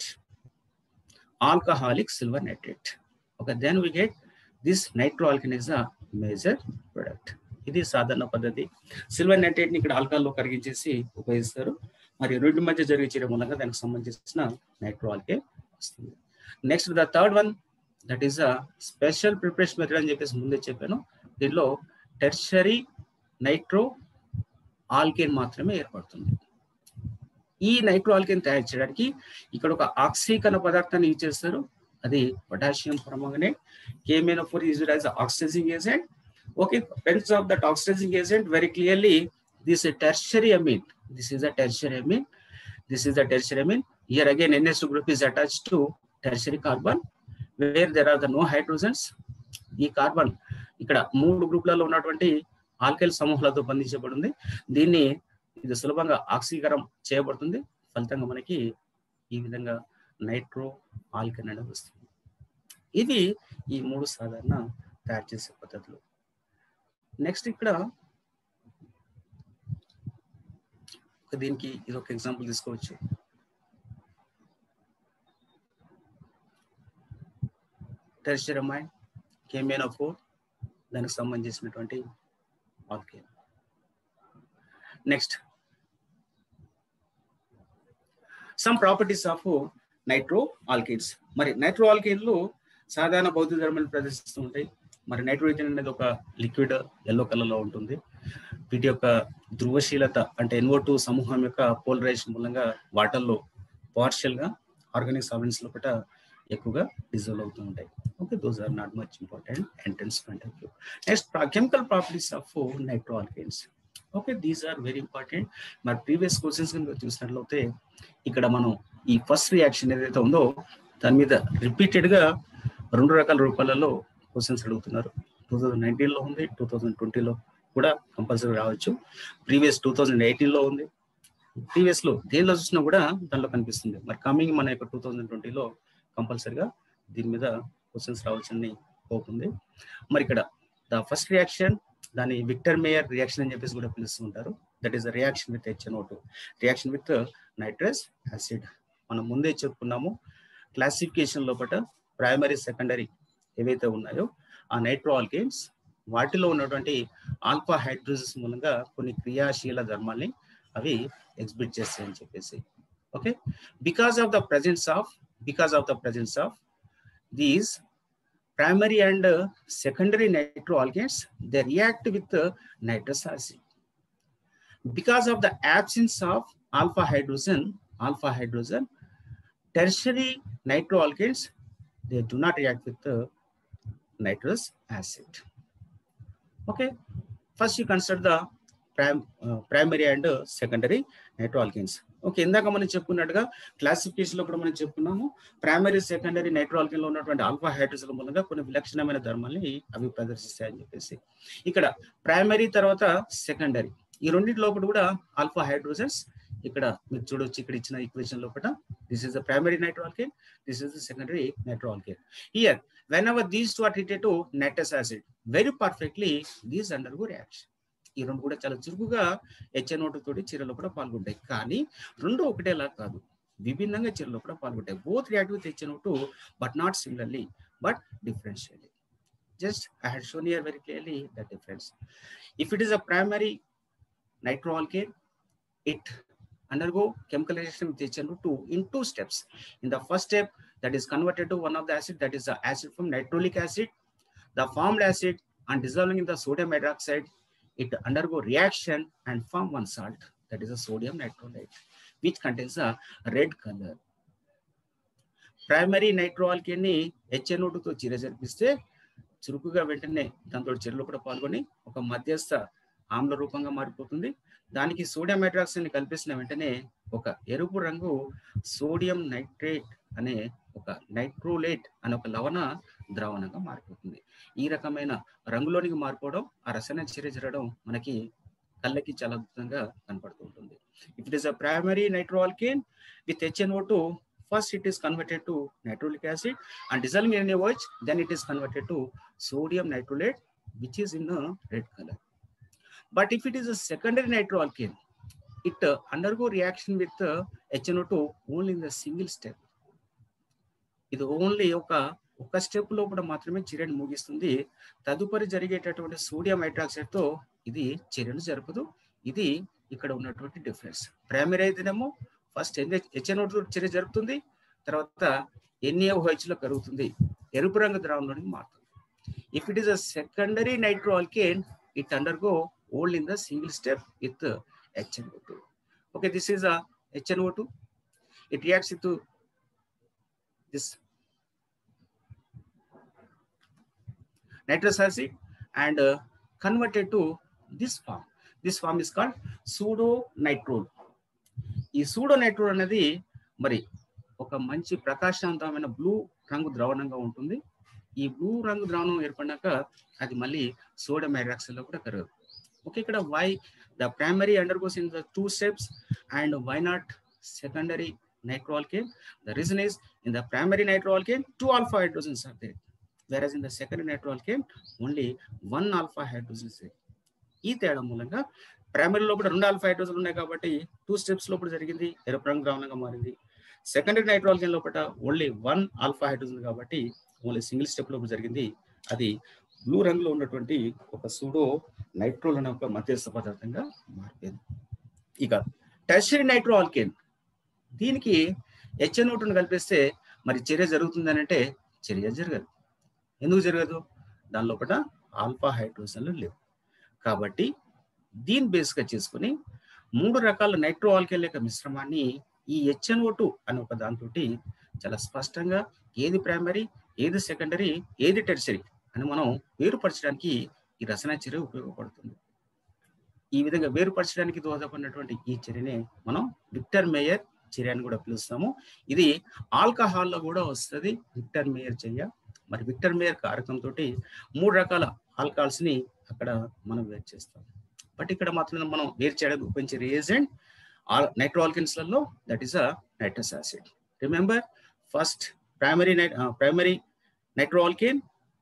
alcoholic silver nitrate, okay, then we get this nitroalkane is a major product. ఇది సాధారణ పద్ధతి. Silver nitrate ని ఇక్కడ alcohol లో కరిగించేసి ఉపయోగిస్తారు. మరి రెండు మధ్య జరిగే చర్య మూలంగా దానికి సంబంధించిన నైట్రోఆల్కేన్ వస్తుంది. Next the third one, that is a special preparation method అని చెప్పేసి ముందే చెప్పాను. దీనిలో టెర్షరీ నైట్రో ఆల్కేన్ మాత్రమే ఏర్పడుతుంది. ఈ నైట్రో ఆల్కేన్ తయారు చేయడానికి ఇక్కడ ఒక ఆక్సీకరణ పదార్థాన్ని యూజ్ చేస్తారు, అది potassium permanganate. K M n O four is used as an oxidizing agent. Okay, benefits of that oxidizing agent very clearly. This is a tertiary amine. This is a tertiary amine. This is a tertiary amine. Here again N S two group is attached to tertiary carbon where there are the no hydrogens. ఈ carbon ఇక్కడ మూడు గ్రూపులలో ఉన్నటువంటి alkyl సమూహాలతో బంధించబడింది. దీన్ని ఇది సులభంగా ఆక్సీకరణం చేయబడుతుంది. ఫలితంగా మనకి ఈ విధంగా నైట్రో ఆల్కైన్ అనేది వస్తుంది. ఇది ఈ మూడు సాధారణ తయారు చేసే పద్ధతులు. నెక్స్ట్ ఇక్కడ దీనికి ఇది ఒక ఎగ్జాంపుల్ తీసుకోవచ్చు. Tertiary amine K M n O four దానికి సంబంధించినటువంటి alkane. Next some properties of nitro alkanes. మరి నైట్రో ఆల్కేన్లు సాధారణ భౌతిక ధర్మాన్ని ప్రదర్శిస్తూ ఉంటాయి. మరి నైట్రోజన్ అనేది ఒక లిక్విడ్ ఎల్లో కలర్ లో ఉంటుంది. వీటి యొక్క ధ్రువశీలత అంటే N O two సమూహం యొక్క పోలరైజేషన్ మూలంగా వాటర్లో పార్షియల్ గా ఆర్గానిక్ సాల్వెంట్స్ లోపల ఎక్కువగా డిజాల్వ్ అవుతూ ఉంటాయి. Okay, those are not much important entrance point of view. Next chemical properties of nitro alkanes. Okay, these are very important. మరి ప్రీవియస్ క్వశ్చన్స్ కనుక చూసినట్లయితే ఇక్కడ మనం ఈ ఫస్ట్ రియాక్షన్ ఏదైతే ఉందో దాని మీద రిపీటెడ్ గా రెండు రకాల రూపాలలో క్వశ్చన్స్ అడుగుతున్నారు. టూ థౌజండ్ నైన్టీన్ లో ఉంది, టూ థౌజండ్ ట్వంటీలో కూడా కంపల్సరీ రావచ్చు. ప్రీవియస్ టూ థౌజండ్ ఎయిటీన్ లో ఉంది. ప్రీవియస్ లో దేనిలో చూసినా కూడా దానిలో కనిపిస్తుంది. మరి కమింగ్ మన యొక్క టూ థౌజండ్ ట్వంటీలో కంపల్సరీగా దీని మీద క్వశ్చన్స్ రావచ్చని హోప్ ఉంది. మరి ఇక్కడ ద ఫస్ట్ రియాక్షన్ దాన్ని విక్టర్ మేయర్ రియాక్షన్ అని చెప్పేసి కూడా పిలుస్తూ ఉంటారు. That is the reaction with H N O two, reaction with nitrous acid. మనం ముందే చెప్పుకున్నాము క్లాసిఫికేషన్ లోపల ప్రైమరీ సెకండరీ ఏవైతే ఉన్నాయో ఆ నైట్రో ఆల్కేన్స్ వాటిలో ఉన్నటువంటి ఆల్ఫా హైడ్రోజన్స్ మూలంగా కొన్ని క్రియాశీల ధర్మాల్ని అవి ఎగ్జిబిట్ చేస్తాయని చెప్పేసి. Okay, because of the presence of because of the presence of these primary and uh, secondary nitroalkanes, they react with uh, nitrous acid. Because of the absence of alpha hydrogen, alpha hydrogen, tertiary nitroalkanes, they do not react with the uh, nitrous acid. Okay, first you consider the prim, uh, primary and uh, secondary nitroalkanes. ఓకే, ఇందాక మనం చెప్పుకున్నట్టుగా classification లో కూడా మనం చెప్పుకున్నాము primary secondary nitro alkane లో ఉన్నటువంటి ఆల్ఫా హైడ్రోజన్ మూలంగా కొన్ని విలక్షణమైన ధర్మాల్ని అవి ప్రదర్శిస్తాయని చెప్పేసి. ఇక్కడ ప్రైమరీ తర్వాత సెకండరీ ఈ రెండింటి లోపల కూడా ఆల్ఫా హైడ్రోజన్స్ ఇక్కడ మీరు చూడొచ్చు. ఇక్కడ ఇచ్చిన ఈక్వేషన్ లోపల this is the primary nitro alkane, this is the secondary nitro alkane. Here whenever these two are treated to nitrous acid very perfectly, these undergo reaction. ఈ రెండు కూడా చాలా చురుకుగా H N O two తోటి చర్యలో కూడా పాల్గొంటాయి. కానీ రెండు ఒకటేలా కాదు, విభిన్నంగా చర్యలో కూడా పాల్గొంటాయి. Both react with H N O two but not similarly but differentially. Just I had shown here very clearly the difference. If it is a primary nitroalkane, it undergo chemical reaction with H N O two in two steps. In the first step, that is converted to one of the acid, that is the acid from nitrolic acid. The formed acid and dissolving in the sodium hydroxide, it undergo reaction and form one salt, that is a sodium nitrolate, which contains a red color. Primary nitroalkane ni H N O two తో చర్య జరిపిస్తే చురుకుగా వెంటనే దాంతో చర్యలో కూడా పాల్గొని ఒక మధ్యస్థ ఆమ్ల రూపంగా మారిపోతుంది. దానికి సోడియం హైడ్రాక్సైడ్ ని కల్పిస్తున్న వెంటనే ఒక ఎరుపు రంగు సోడియం నైట్రేట్ అనే ఒక నైట్రోలేట్ అనే ఒక లవణ ద్రావణంగా మారిపోతుంది. ఈ రకమైన రంగులోనికి మారిపోవడం, ఆ రసాయన చర్య జరగడం మనకి కళ్ళకి చాలా అద్భుతంగా కనపడుతూ ఉంటుంది. If it is a primary nitroalkane with H N O two, first it is converted to nitrolic acid and dissolving in a OH, then it is converted to sodium nitrolate, which is in a red color. But if it is a secondary nitroalkane, it uh, undergo reaction with uh, H N O two only in the single step. ఇది only ఒక ఒక step లోపల మాత్రమే చర్యను ముగిస్తుంది. తదుపరి జరిగేటటువంటి sodium hydroxide తో ఇది చర్యను జరపదు. ఇది ఇక్కడ ఉన్నటువంటి డిఫరెన్స్. ప్రైమరీ అయితేనేమో first H N O two చర్య జరుపుతుంది, తర్వాత N A O H లో పెరుగుతుంది, ఎరుపు రంగు ద్రావణంలోనికి మారుతుంది. If it is a secondary nitroalkane, it undergo only in the single step with uh, H N O two. Okay, this is a H N O two. It reacts with this nitrous acid and uh, converted to this form. This form is called pseudo nitrol. ఈ pseudo nitrol అనేది మరి ఒక మంచి ప్రకాశవంతమైన blue రంగు ద్రావణంగా ఉంటుంది. ఈ blue రంగు ద్రావణం ఏర్పడినాక అది మళ్ళీ సోడియం హైడ్రాక్సైడ్ లో కూడా కరగదు. ఓకే, ఇక్కడ why the primary undergoes in the two steps and why not secondary nitroalkane? The reason is in the primary nitroalkane two alpha hydrogens are there, whereas in the secondary nitroalkane only one alpha hydrogen is there. ఈ తేడా మూలంగా primary లోపల రెండు alpha హైడ్రోజన్లు ఉన్నాయి కాబట్టి two steps లోపల జరిగింది, ఎరుపు రంగు ద్రావణంగా మారింది. సెకండరీ నైట్రోఆల్కేన్ లోపల ఓన్లీ వన్ ఆల్ఫా హైడ్రోజన్ కాబట్టి ఓన్లీ సింగిల్ స్టెప్ లోపల జరిగింది. అది బ్లూ రంగులో ఉన్నటువంటి ఒక సూడో నైట్రోల్ అనే ఒక మధ్యస్థ పదార్థంగా మారిపోయింది. ఇక టెర్షియరీ నైట్రోఆల్కేన్, దీనికి హెచ్ఎన్ఓ టూ కలిపిస్తే మరి చర్య జరుగుతుంది అని అంటే చర్య జరగదు. ఎందుకు జరగదు? దాని లోపల ఆల్ఫా హైడ్రోజన్లు లేవు. కాబట్టి దీని బేస్గా చేసుకుని మూడు రకాల నైట్రో ఆల్కేన్ యొక్క మిశ్రమాన్ని ఈ హెచ్ఎన్ఓ టూ అనే ఒక దాంతో చాలా స్పష్టంగా ఏది ప్రైమరీ, ఏది సెకండరీ, ఏది టెర్షరీ అని మనం వేరుపరచడానికి ఈ రసాయన చర్య ఉపయోగపడుతుంది. ఈ విధంగా వేరుపరచడానికి దోహదపడినటువంటి ఈ చర్యనే మనం విక్టర్ మేయర్ చర్య అని కూడా పిలుస్తాము. ఇది ఆల్కహాల్లో కూడా వస్తుంది, విక్టర్ మేయర్ చర్య. మరి విక్టర్ మేయర్ కారకంతో మూడు రకాల ఆల్కహాల్స్ ని అక్కడ మనం వేరు చేస్తాం. బట్ ఇక్కడ మాత్రం మనం వేరు చేయడానికి ఉపయోగించే రియేజెంట్ నైట్రో ఆల్కెన్స్లలో that is a nitrous acid. Remember, first primary primary nitro alkane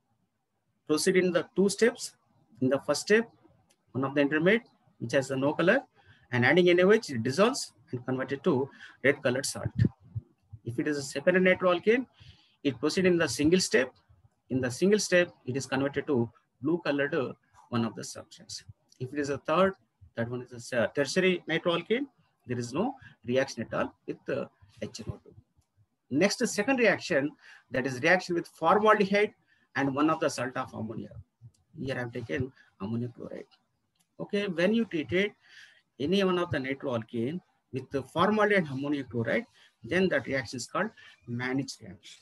proceed in the two steps. In the first step, one of the intermediate which has a no color, and adding N A O H, it dissolves and converted to red colored salt. If it is a secondary nitro alkane, it proceed in the single step. In the single step, it is converted to blue colored uh, one of the substance. If it is a third, that one is a tertiary nitro alkane, there is no reaction at all with uh, H N O two. Next, the second reaction, that is reaction with formaldehyde and one of the salt of ammonia. Here I have taken ammonium chloride. Okay, when you treated any one of the nitro alkane with the formaldehyde and ammonium chloride, then that reaction is called managed reaction.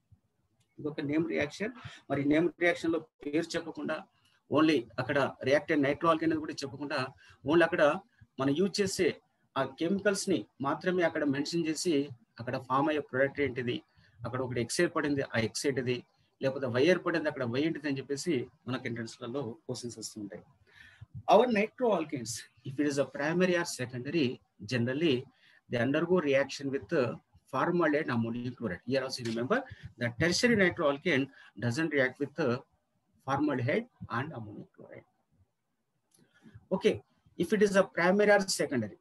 ఒక name reaction. మరి name reaction లో పేరు చెప్పకుండా only అక్కడ reactant nitro alkane కూడా చెప్పకుండా only అక్కడ మనం యూజ్ చేసే ఆ కెమికల్స్ ని మాత్రమే అక్కడ మెన్షన్ చేసి అక్కడ ఫామ్ అయ్యే ప్రొడక్ట్ ఏంటిది, అక్కడ ఒకటి ఎక్స్ ఏర్పడింది ఆ ఎక్స్ ఏంటిది, లేకపోతే వై ఏర్పడింది అక్కడ వై ఏంటిది అని చెప్పేసి మనకి ఎంట్రన్స్లలో క్వశ్చన్స్ వస్తుంటాయి. Our nitro alkanes, if it is a primary or secondary, generally they undergo reaction with formaldehyde and ammonium chloride. Here also remember that tertiary nitro alkane doesn't react with uh, formaldehyde and ammonium chloride. Okay, if it is a primary or secondary,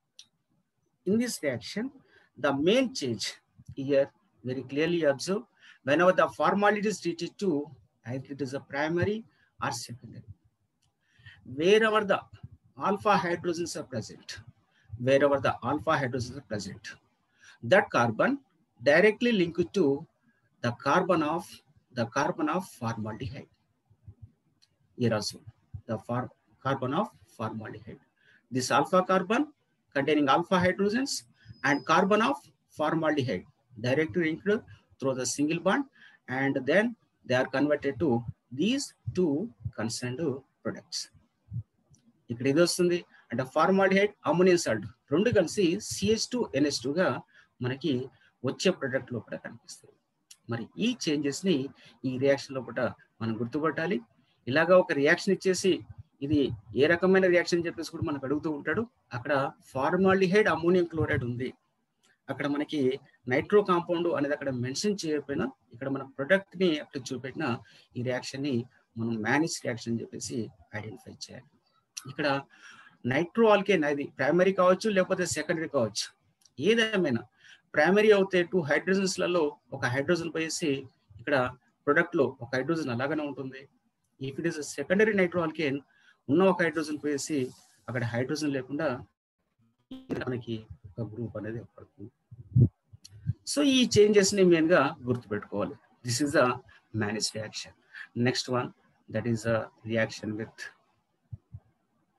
in this reaction, the main change here very clearly observe whenever the formaldehyde is treated to either it is a primary or secondary. Wherever the alpha hydrogens are present, wherever the alpha hydrogens are present, that carbon directly linked to the carbon of the carbon of formaldehyde. Here also the for, carbon of formaldehyde. This alpha carbon containing alpha hydrogens and carbon of formaldehyde directly linked through the single bond, and then they are converted to these two concerned products. ఇక్కడ ఇది వస్తుంది అంటే formaldehyde ammonium salt రెండు కలిసి C H two N H two గా మనకి వచ్చే product లోపల కనిపిస్తుంది. మరి ఈ చేంజెస్ ని ఈ రియాక్షన్ లోపల మనం గుర్తుపట్టాలి. ఇలాగా ఒక రియాక్షన్ ఇచ్చేసి ఇది ఏ రకమైన రియాక్షన్ చెప్పేసి కూడా మనకు అడుగుతూ ఉంటాడు. అక్కడ ఫార్మాల్డిహైడ్ అమ్మోనియం క్లోరైడ్ ఉంది, అక్కడ మనకి నైట్రో కాంపౌండ్ అనేది అక్కడ మెన్షన్ చేయకపోయినా ఇక్కడ మన ప్రొడక్ట్ ని అక్కడ చూపెట్టిన ఈ రియాక్షన్ ని మనం మేనేజ్ రియాక్షన్ అని చెప్పేసి ఐడెంటిఫై చేయాలి. ఇక్కడ నైట్రో ఆల్కేన్ అది ప్రైమరీ కావచ్చు లేకపోతే సెకండరీ కావచ్చు, ఏదేమైనా ప్రైమరీ అవుతే టూ హైడ్రోజన్స్లలో ఒక హైడ్రోజన్ పోయేసి ఇక్కడ ప్రొడక్ట్ లో ఒక హైడ్రోజన్ అలాగనే ఉంటుంది. If it is secondary nitro alkane ఉన్న ఒక హైడ్రోజన్ పోయేసి అక్కడ హైడ్రోజన్ లేకుండా మనకి ఒక గ్రూప్ అనేది ఏర్పడుతుంది. సో ఈ చేంజెస్ ని మెయిన్ గా గుర్తుపెట్టుకోవాలి. This is the manage reaction. Next one, that is a reaction with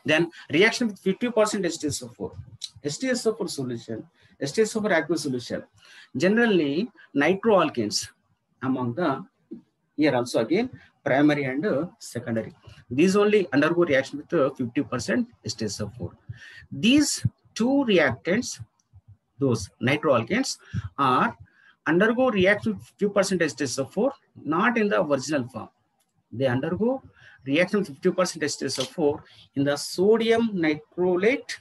Then reaction with fifty percent H two S O four. H two S O four solution, H two S O four aqueous solution. Generally, nitroalkanes among the, here also again, primary and uh, secondary. These only undergo reaction with uh, fifty percent H two S O four. These two reactants, those nitroalkanes, are undergo reaction with fifty percent H two S O four, not in the original form. They undergo reaction with fifty percent H two S O four in the sodium nitrolate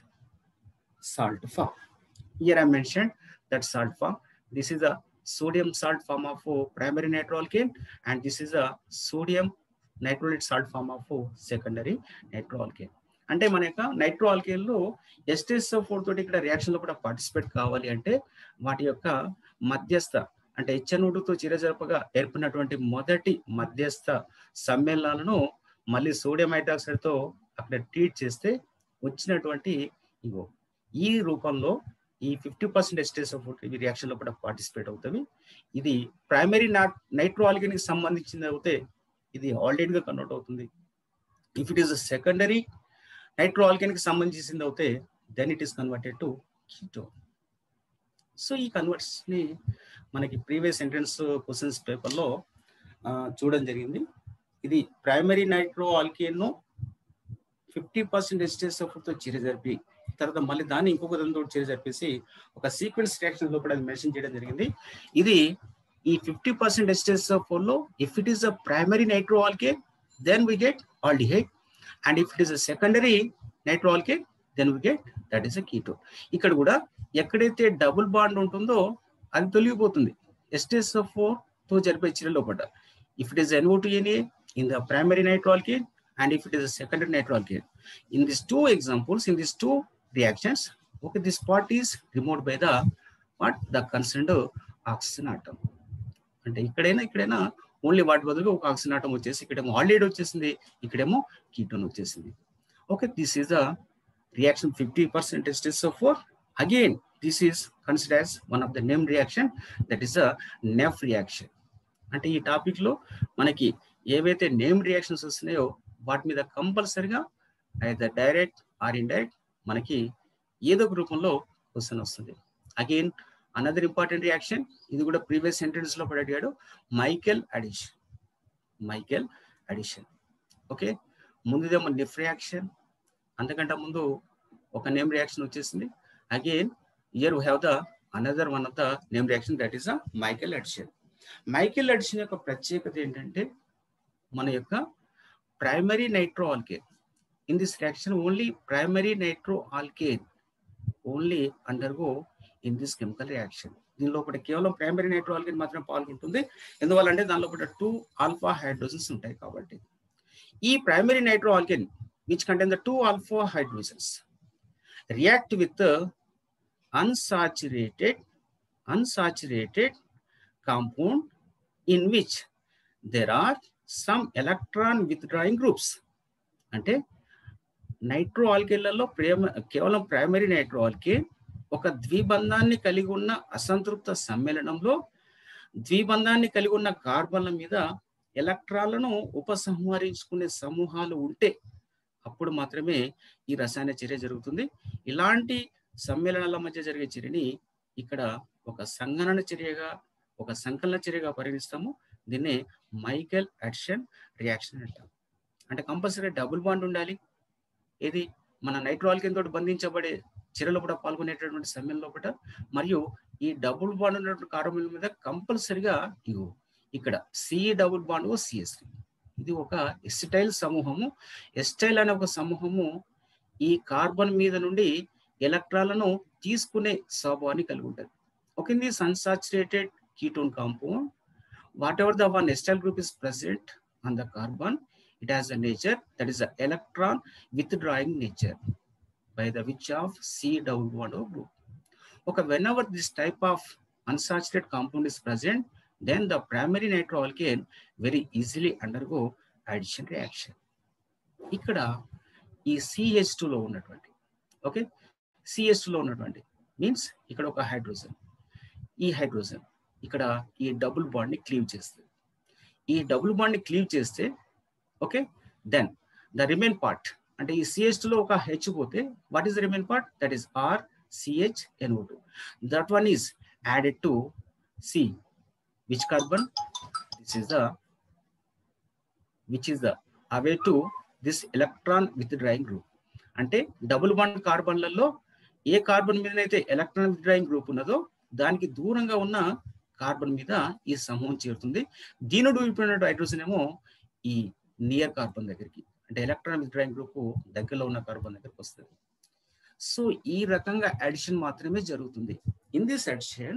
salt form. Here I mentioned that salt form. This is a sodium salt form of uh, primary nitroalkane, and this is a sodium nitrolate salt form of uh, secondary nitroalkane. అంటే మన యొక్క nitro ఆల్కేన్లో H two S O four తోటి ఇక్కడ reaction లో కూడా participate కావాలి అంటే వాటి యొక్క మధ్యస్థ అంటే H N O two తో చిరజరపగా ఏర్పడినటువంటి మొదటి మధ్యస్థ సమ్మేళనాలను మళ్ళీ సోడియం హైడ్రాక్సైడ్ తో అక్కడ ట్రీట్ చేస్తే వచ్చినటువంటి ఇగో ఈ రూపంలో ఈ fifty percent H two S O four ఈ రియాక్షన్ లో కూడా పార్టిసిపేట్ అవుతాయి. ఇది ప్రైమరీ నైట్రో ఆల్కేన్ కి సంబంధించింది అయితే ఇది ఆల్డైడ్ గా కన్వర్ట్ అవుతుంది. If it is secondary nitro alkane కి సంబంధించింది అయితే then it is converted to ketone. So ఈ కన్వర్ట్స్ ని మనకి ప్రీవియస్ ఎంట్రన్స్ క్వశ్చన్స్ పేపర్ లో చూడడం జరిగింది. ఇది ప్రైమరీ నైట్రో ఆల్కేన్ ను fifty percent H two S O four తో చిరజరిపి తర్వాత మళ్ళీ దాన్ని ఇంకొక దానితో చిరజరిపేసి ఒక సీక్వెన్స్ రియాక్షన్ లో కూడా మెన్షన్ చేయడం జరిగింది. ఇది ఈ fifty percent H two S O four లో if it is a primary nitro alkane then we get aldehyde, and if it is a secondary nitroalkane then we get that is a ketone. ఇక్కడ కూడా ఎక్కడైతే double bond ఉంటుందో అది తొలగిపోతుంది H two S O four తో జరిపే చర్య లోపల. if it is N O two N A in the primary nitroalkane and if it is a secondary nitroalkane, in these two examples, in these two reactions, okay, this part is removed by the what the concerned oxygen atom. అంటే ఇక్కడైనా ఇక్కడైనా only వాటి బదులుగా ఒక oxygen atom వచ్చేసి ఇక్కడేమో aldehyde వచ్చేసింది, ఇక్కడేమో కీటోన్ వచ్చేసింది. Okay, this is the reaction fifty percent H two S O four. Again this is considered as one of the name reaction, that is the Nef reaction. అంటే ఈ topic లో మనకి ఏవైతే నేమ్ రియాక్షన్స్ వస్తున్నాయో వాటి మీద కంపల్సరిగా ఐదర్ డైరెక్ట్ ఆర్ ఇండైరెక్ట్ మనకి ఏదో ఒక రూపంలో క్వశ్చన్ వస్తుంది. అగైన్ అనదర్ ఇంపార్టెంట్ రియాక్షన్, ఇది కూడా ప్రీవియస్ సెంటెన్స్ లో కూడా అడిగాడు, Michael addition. Michael addition okay, ముందుదేమో నెఫ్ రియాక్షన్, అంతకంటే ముందు ఒక నేమ్ రియాక్షన్ వచ్చేసింది. Again here we have the another one of the name reaction, that is the Michael addition. Michael addition యొక్క ప్రత్యేకత ఏంటంటే మన యొక్క primary nitro alkane, in this reaction only primary nitro alkane only undergo in this chemical reaction. దీనిలో కూడా కేవలం primary nitro alkane మాత్రమే పాల్గొంటుంది. ఎందువల్ల అంటే దానిలో కూడా టూ ఆల్ఫా హైడ్రోజన్స్ ఉంటాయి కాబట్టి. ఈ primary nitro alkane which contain the two alpha hydrogens react with unsaturated unsaturated compound in which there are some electron withdrawing groups. అంటే నైట్రో ఆల్కేన్లలో కేవలం ప్రైమరీ నైట్రో ఆల్కేన్ ఒక ద్విబంధాన్ని కలిగి ఉన్న అసంతృప్త సమ్మేళనంలో ద్విబంధాన్ని కలిగి ఉన్న కార్బన్ల మీద ఎలక్ట్రాన్లను ఉపసంహరించుకునే సమూహాలు ఉంటే అప్పుడు మాత్రమే ఈ రసాయన చర్య జరుగుతుంది. ఇలాంటి సమ్మేళనాల మధ్య జరిగే చర్యని ఇక్కడ ఒక సంగణన చర్యగా, ఒక సంకలన చర్యగా పరిగణిస్తాము. దీన్నే మైకెల్ అడిషన్ రియాక్షన్ అంటాం. అంటే కంపల్సరీ డబుల్ బాండ్ ఉండాలి. ఏది మన నైట్రో ఆల్కేన్ తోటి బంధించబడే చర్యలో కూడా పాల్గొనేటటువంటి సమ్మేళనం లోపల, మరియు ఈ డబుల్ బాండ్ ఉన్నటువంటి కార్బన్ మీద కంపల్సరిగా ఇగో ఇక్కడ C double bond O CS three, ఇది ఒక ఎసిటైల్ సమూహము. ఎసిటైల్ అనే ఒక సమూహము ఈ కార్బన్ మీద నుండి ఎలక్ట్రాన్లను తీసుకునే స్వభావాన్ని కలిగి ఉంటుంది. Okay, this unsaturated ketone compound, whatever the one acyl group is present on the carbon, it has a nature that is the electron withdrawing nature by the which of C double bond O group. Okay, whenever this type of unsaturated compound is present, then the primary nitroalkane very easily undergo addition reaction. ఇక్కడ ఈ C H two లో ఉన్నటువంటి okay C H two లో ఉన్నటువంటి means ఇక్కడ ఒక hydrogen, ఈ hydrogen ఇక్కడ ఈ డబుల్ బాండ్ ని క్లీవ్ చేస్తుంది. ఈ డబుల్ బాండ్ ని క్లీవ్ చేస్తే okay then the remain part అంటే ఈ C H two లో ఒక H పోతే what is the remaining part? That is R C H N O two. That one is added to C. Which carbon? This is the which is the away to this electron withdrawing group. అంటే double bond కార్బన్లలో ఏ carbon మీద అయితే electron withdrawing group ఉన్నదో దానికి దూరంగా ఉన్న carbon మీద ఈ సమూహం చేరుతుంది. దీనుడు విడిపోయిన హైడ్రోజన్ ఏమో ఈ నియర్ కార్బన్ దగ్గరికి, అంటే ఎలక్ట్రాన్ విత్డ్రాయింగ్ గ్రూప్ దగ్గరలో ఉన్న కార్బన్ దగ్గరికి వస్తుంది. సో ఈ రకంగా అడిషన్ మాత్రమే జరుగుతుంది. In this addition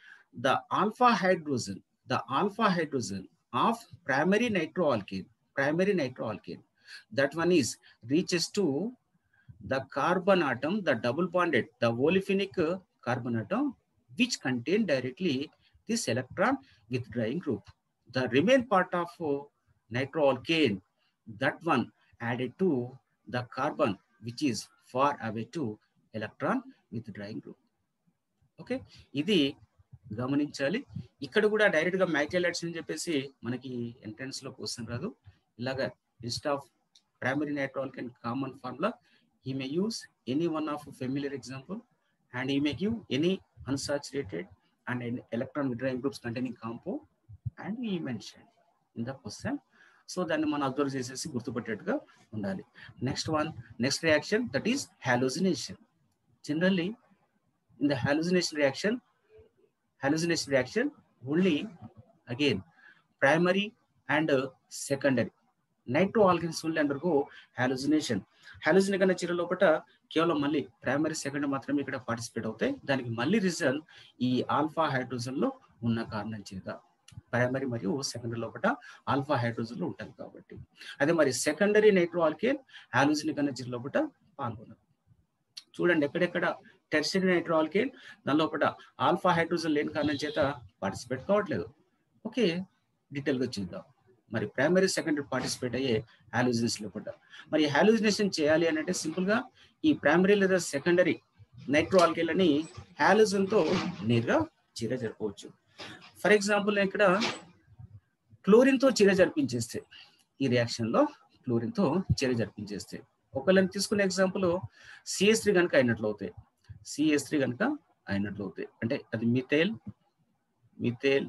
the alpha hydrogen the alpha hydrogen of primary nitroalkane primary nitroalkane, that one is reaches to the carbon atom, the double bonded, the olefinic carbon atom, which contain directly this electron withdrawing group. The remain part of nitroalkane, that one added to the carbon which is far away to electron withdrawing group. Okay, ఇది గమనించాలి. ఇక్కడ కూడా direct గా Michael addition అని చెప్పేసి మనకి entrance లో question రాదు. ఇలాగా list of primary nitroalkane common formula, he may use any one of a familiar example and he may give any unsaturated and electron withdrawing groups containing compound and he mentioned in the question. So దాన్ని మనం observe చేసేసి గుర్తుపట్టేట్టుగా ఉండాలి. Next one, next reaction that is halogenation. Generally in the halogenation reaction halogenation reaction only again primary and secondary nitroalkanes will undergo hallucination. Halogenic అనే చర్య లోపల కేవలం మళ్ళీ ప్రైమరీ సెకండరీ మాత్రమే ఇక్కడ పార్టిసిపేట్ అవుతాయి. దానికి మళ్ళీ రీజన్ ఈ ఆల్ఫా హైడ్రోజన్ లో ఉన్న కారణం చేత ప్రైమరీ మరియు సెకండరీ లోపల ఆల్ఫా హైడ్రోజన్ లో ఉంటుంది కాబట్టి. అదే మరి సెకండరీ నైట్రోఆల్కేన్ హాలోజినిక్ అనే చర్య లోపల పాల్గొనదు. చూడండి ఎక్కడెక్కడ టెర్షరీ నైట్రోఆల్కేన్ దాని లోపల ఆల్ఫా హైడ్రోజన్ లేని కారణం చేత పార్టిసిపేట్ కావట్లేదు. ఓకే, డీటెయిల్ గా చూద్దాం. మరి ప్రైమరీ సెకండరీ పార్టిసిపేట్ అయ్యే హాలోజినేస్ లోపల మరి హాలోజినేషన్ చేయాలి అని అంటే సింపుల్ గా ఈ ప్రైమరీ లేదా సెకండరీ నైట్రోఆల్కేన్లని హాలోజన్ తో నేరుగా చర్య జరపవచ్చు. ఫర్ ఎగ్జాంపుల్ ఇక్కడ క్లోరిన్ తో చర్య జరిపించేస్తే ఈ రియాక్షన్ లో క్లోరిన్ తో చర్య జరిపించేస్తే ఒకళ్ళని తీసుకునే ఎగ్జాంపుల్ సిఎస్ త్రీ కనుక అయినట్లు అవుతాయి. సిఎస్ త్రీ కనుక అయినట్లు అవుతాయి అంటే అది మిథైల్ మిథైల్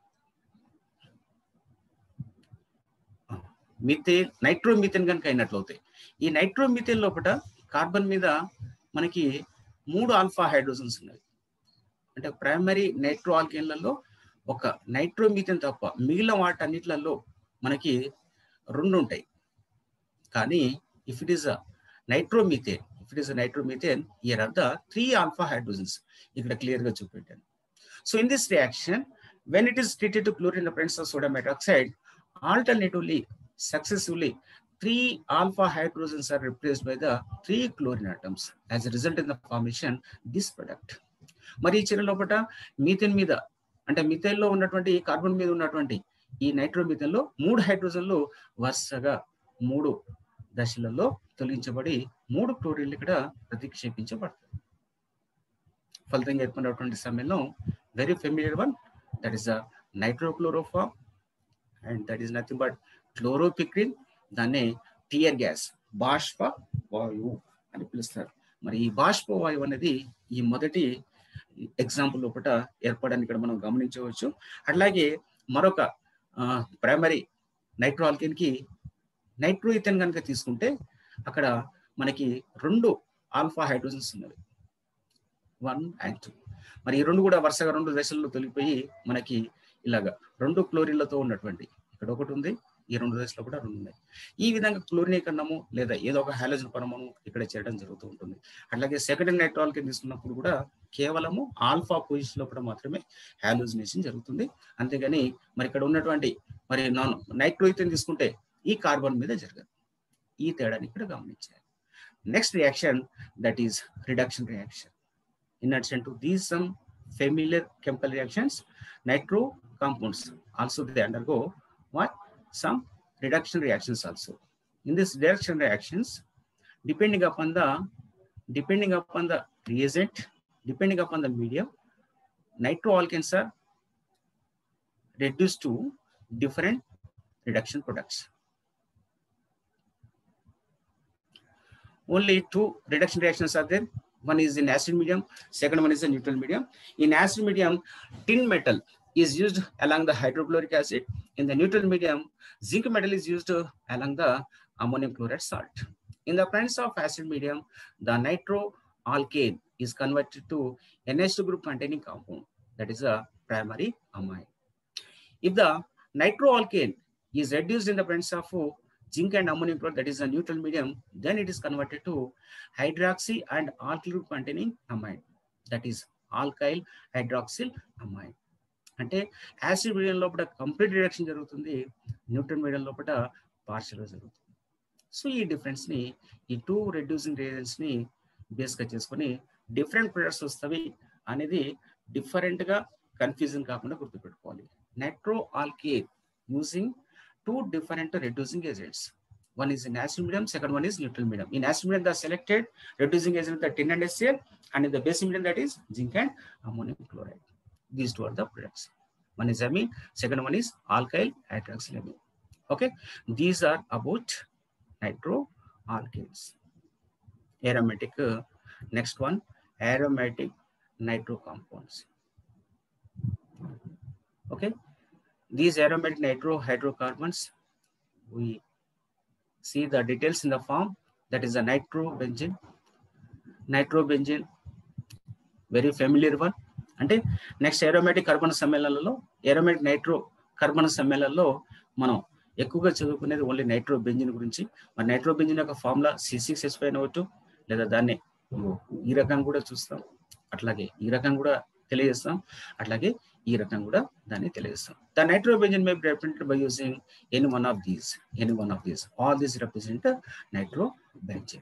మిథేన్ నైట్రోమిథేన్ కనుక అయినట్లు అవుతాయి. ఈ నైట్రోమిథేన్ లోపల కార్బన్ మీద మనకి మూడు ఆల్ఫా హైడ్రోజన్స్ ఉన్నాయి. అంటే ప్రైమరీ నైట్రోఆల్కేన్లలో ఒక నైట్రోమిథేన్ తప్ప మిగిలిన వాటన్నిటిలలో మనకి రెండు ఉంటాయి. కానీ if it is a nitromethane if it is a nitromethane here are the three alpha hydrogens ఇక్కడ క్లియర్ గా చూపెట్టాను. So in this reaction when it is treated to chlorine in the presence of sodium hydroxide, alternatively successively three alpha hydrogens are replaced by the three chlorine atoms as a result in the formation this product. మరి ఈ చర్య లోపల methane మీద అంటే methyl లో ఉన్నటువంటి carbon మీద ఉన్నటువంటి ఈ నైట్రోమిథేన్ లో మూడు హైడ్రోజన్లు వరుసగా మూడు దశలలో తొలగించబడి మూడు క్లోరిన్లు ఇక్కడ ప్రతిక్షేపించబడతాయి. ఫలితంగా ఏర్పడినటువంటి సమయంలో very familiar one, that is a nitrochloroform and that is nothing but chloropicrine. దాన్నే టియర్ గ్యాస్ బాష్ప వాయువు అని పిలుస్తారు. మరి ఈ బాష్ప వాయువు అనేది ఈ మొదటి ఎగ్జాంపుల్ లోపల ఏర్పడడానికి ఇక్కడ మనం గమనించవచ్చు. అట్లాగే మరొక ప్రైమరీ నైట్రోఆల్కేన్ కి నైట్రోఇథేన్ కనుక తీసుకుంటే అక్కడ మనకి రెండు ఆల్ఫా హైడ్రోజన్స్ ఉన్నవి, వన్ అండ్ టూ. మరి ఈ రెండు కూడా వరుసగా రెండు దశల్లో తొలిగిపోయి మనకి ఇలాగా రెండు క్లోరిన్లతో ఉన్నటువంటి ఇక్కడ ఒకటి ఉంది, ఈ రెండు దశలో కూడా రెండు ఉన్నాయి. ఈ విధంగా క్లోరినీకరణము లేదా ఏదో ఒక హాలోజన్ పరమాణు ఇక్కడ చేరడం జరుగుతూ ఉంటుంది. అట్లాగే సెకండరీ నైట్రోఆల్కేన్ తీసుకున్నప్పుడు కూడా కేవలము ఆల్ఫా పొజిషన్ లో కూడా మాత్రమే హాలోజినేషన్ జరుగుతుంది. అంతేగాని మరి ఇక్కడ ఉన్నటువంటి మరి నాన్ నైట్రోఇథేన్ తీసుకుంటే ఈ కార్బన్ మీద జరగదు. ఈ తేడాని ఇక్కడ గమనించాలి. Next reaction that is reduction reaction. In addition to these some familiar chemical reactions, nitro compounds also they undergo what some reduction reactions also. In this reduction reactions, depending upon the depending upon the reagent, depending upon the medium, nitroalkanes are reduced to different reduction products. only two reduction reactions are there. One is in acid medium, second one is a neutral medium. In acid medium, tin metal is used along the hydrochloric acid. In the neutral medium, zinc metal is used along the ammonium chloride salt. In the presence of acid medium, the nitroalkane is converted to N H two group containing compound, that is a primary amine. If the nitroalkane is reduced in the presence of zinc and ammonium chloride, that is a neutral medium, then it is converted to hydroxy and alkyl group containing amine, that is alkyl hydroxyl amine. అంటే acid medium లోపల complete reduction జరుగుతుంది, neutral medium లోపల పార్షియల్గా జరుగుతుంది. So ఈ difference ని, ఈ two reducing reagents ని బేస్ గా చేసుకొని డిఫరెంట్ ప్రొడక్ట్స్ వస్తాయి అనేది డిఫరెంట్ గా కన్ఫ్యూజన్ కాకుండా గుర్తుపెట్టుకోవాలి. Nitroalkane using two different reducing agents. One is in acid medium, second one is neutral medium. In acid medium, the selected reducing agent the tin and HCl, and in the base medium that is zinc and ammonium chloride. These two are the products. One is amine, second one is alkyl hydroxylamine. Okay, these are about nitroalkanes. Aromatic, uh, next one, aromatic nitro compounds. Okay. These aromatic nitro hydrocarbons, we see the details in the form, that is a nitrobenzene. Nitrobenzene, very familiar one. అంటే next aromatic carbon సమ్మేళనాలలో aromatic nitro carbon సమ్మేళనాలలో మనం ఎక్కువగా చదువుకునేది only nitrobenzene గురించి. మరి nitrobenzene యొక్క formula C six S five N O two, లేదా దాన్ని ఈ రకం కూడా చూస్తాం, అట్లాగే ఈ రకం కూడా తెలియజేస్తాం, అట్లాగే ఈ రకం కూడా దాన్ని తెలియజేస్తాం. The nitrobenzene may be represented by using any one of these, any one of these. All these represent nitrobenzene.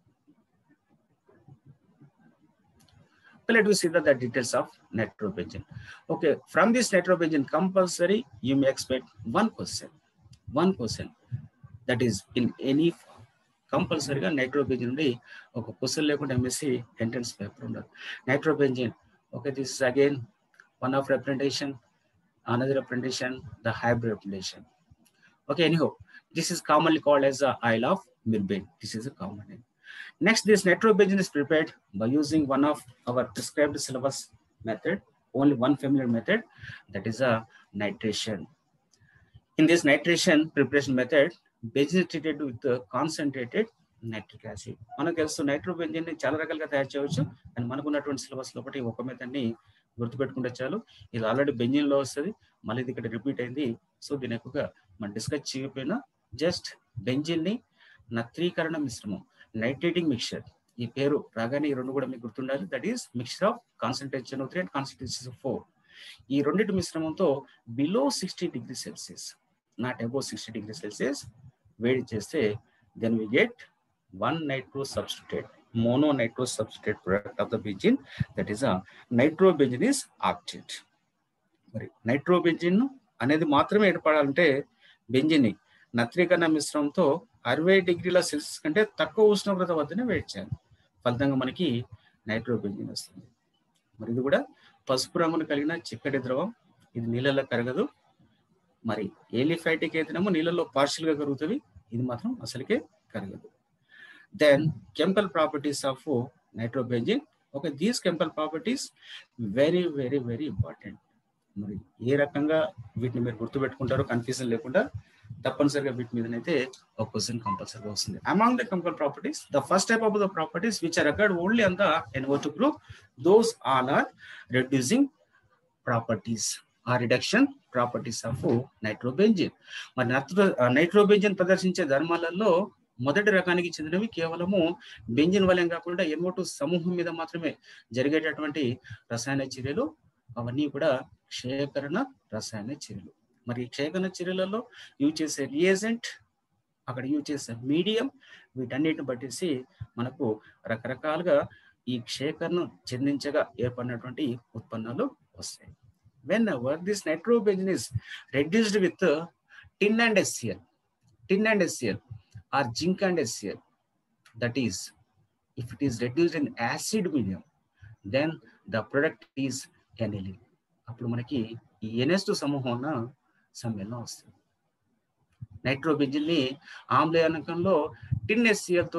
Let us see the, the details of nitrobenzene. Okay, from this nitrobenzene compulsory, you may expect one question, one question that is in any form. Compulsory ga nitrobenzene undi oka question lekunda M S C entrance paper undadu. Nitrobenzene, okay, this is again one of representation, another representation, the hybrid representation. Okay, anyhow, this is commonly called as the Isle of Milbane. This is a common name. Next, this nitrobenzene is prepared by using one of our prescribed syllabus method, only one familiar method, that is a nitration. In this nitration preparation method, benzene is treated with the concentrated nitric acid. మనకు తెలుసు nitrobenzene చాలా రకాలుగా తయారు చేయవచ్చు, and మనకు ఉన్నటువంటి syllabus లోపల ఒక మెథడ్ని గుర్తుపెట్టుకుంటే చాలు. ఇది ఆల్రెడీ బెంజిన్ లో వస్తుంది, మళ్ళీ ఇది ఇక్కడ రిపీట్ అయింది. సో దీని ఎక్కువగా మనం డిస్కస్ చేయకపోయినా జస్ట్ బెంజిన్ ని నత్రీకరణ మిశ్రమం, నైట్రేటింగ్ మిక్చర్, ఈ పేరు రాగానే ఈ రెండు కూడా మీకు గుర్తుండాలి. That is mixture of concentration three and concentration four. ఈ రెండింటి మిశ్రమంతో below sixty degree Celsius, not above sixty degree Celsius వేడి చేస్తే then we get one nitro substitute, mono nitro substitute product of the benzene, that is a nitrobenzene is obtained. మరి nitrobenzene అనేది మాత్రమే ఏర్పడాలంటే benzene నత్రీకరణ మిశ్రమంతో అరవై డిగ్రీల సెల్సియస్ కంటే తక్కువ ఉష్ణోగ్రత వద్దనే వేడి చేయాలి. ఫలితంగా మనకి నైట్రోబెంజిన్ వస్తుంది. మరి ఇది కూడా పసుపు రంగును కలిగిన చిక్కటి ద్రవం, ఇది నీళ్ళలో కరగదు. మరి ఏలిఫైటిక్ అయితేనేమో నీళ్ళలో పార్షియల్ గా కరుగుతుంది, ఇది మాత్రం అసలుకే కరగదు. Then chemical properties of nitrobenzene. Okay, these chemical properties very very very important. మరి ఏ రకంగా వీటిని మీరు గుర్తుపెట్టుకుంటారో కన్ఫ్యూజన్ లేకుండా తప్పనిసరిగా వీటి మీదనైతే ఒక క్వశ్చన్ కంపల్సరీగా వస్తుంది. Among the chemical properties, the first type of the properties which are occurred only on the N O two group, those all are reducing properties or reduction properties of nitrobenzene. మరి nitro nitrobenzene ప్రదర్శించే ధర్మాలలో మొదటి రకానికి చెందినవి కేవలము benzene వలెం కాకుండా ఎన్ O two సమూహం మీద మాత్రమే జరిగేటటువంటి రసాయన చర్యలు, అవన్నీ కూడా క్షయకరణ రసాయన చర్యలు. మరి క్షయకరణ చర్యలలో యూజ్ చేసే రియేజెంట్, అక్కడ యూజ్ చేసే మీడియం, వీటన్నిటిని బట్టేసి మనకు రకరకాలుగా ఈ క్షయకరణ చెందించగా ఏర్పడినటువంటి ఉత్పన్నాలు వస్తాయి. Whenever this nitrobenzene is reduced with tin and HCl, tin and HCl or zinc and HCl, that is, if it is reduced in acid medium, then the product is aniline. అప్పుడు మనకి ఈ ఎన్ హెచ్ టూ సమూహం సమ్మేళనం వస్తుంది. Nitrobenzene ని ఆమ్లయానకంలో టిన్ HCl తో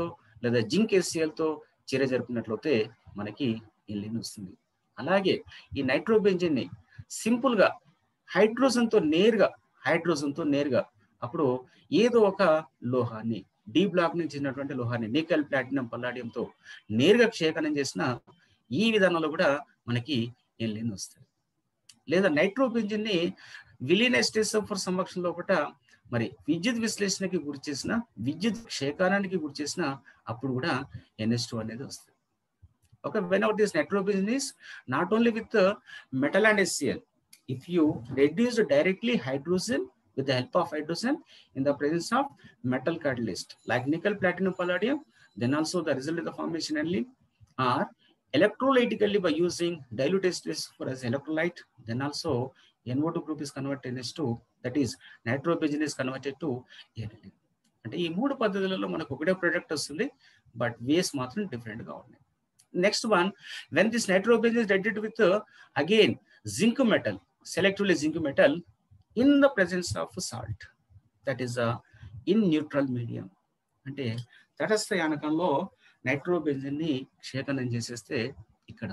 లేదా zinc HCl తో చర్య జరిపినట్లయితే మనకి ఎన్లిన్ వస్తుంది. అలాగే ఈ నైట్రోబెంజిన్ ని సింపుల్ గా హైడ్రోజన్ తో నేరుగా హైడ్రోజన్ తో నేరుగా అప్పుడు ఏదో ఒక లోహాన్ని డి బ్లాక్ నుంచి చెందినటువంటి లోహాన్ని నికెల్ ప్లాటినం పల్లాడియంతో నేరుగా క్షేకణం చేసిన ఈ విధానంలో కూడా మనకి ఎన్లిన్ వస్తుంది. లేదా నైట్రోబెంజిన్ ని విలీనైజేషన్ సమక్షంలో ఒకట మరి విద్యుత్ విశ్లేషణకి గురి చేసిన విద్యుత్ క్షేకారానికి గురి చేసిన అప్పుడు కూడా ఎన్హెచ్ టూ అనేది వస్తుంది. Okay, whenever this nitrogen is not only with the metal and HCl, if you reduce directly hydrogen with the help of hydrogen in the presence of metal catalyst like nickel, platinum, palladium, then also the result of the formation only are electrolytically by using dilute H two S as electrolyte, then also N O two group is converted to N H two, that is nitrogen is converted to aniline. అంటే ఈ మూడు పద్ధతులలో మనకు ఒకటే product వస్తుంది, but వేస్ మాత్రం different గా ఉన్నాయి. Next one, when this nitrogen is reacted with uh, again zinc metal, selectively zinc metal in the presence of salt, that is uh, in neutral medium. అంటే తటస్థ యానకంలో నైట్రోబెంజిన్ ని క్షేకణం చేసేస్తే ఇక్కడ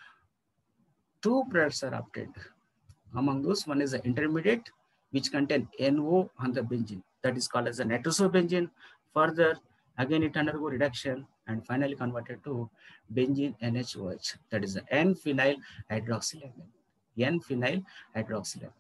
two products are obtained. Among those, one is the intermediate which contain N O on the benzene, that is called as the nitrosobenzene. Further, again it undergo reduction and finally converted to benzene N H O H, that is the N-phenyl hydroxylamine. N-phenyl hydroxylamine.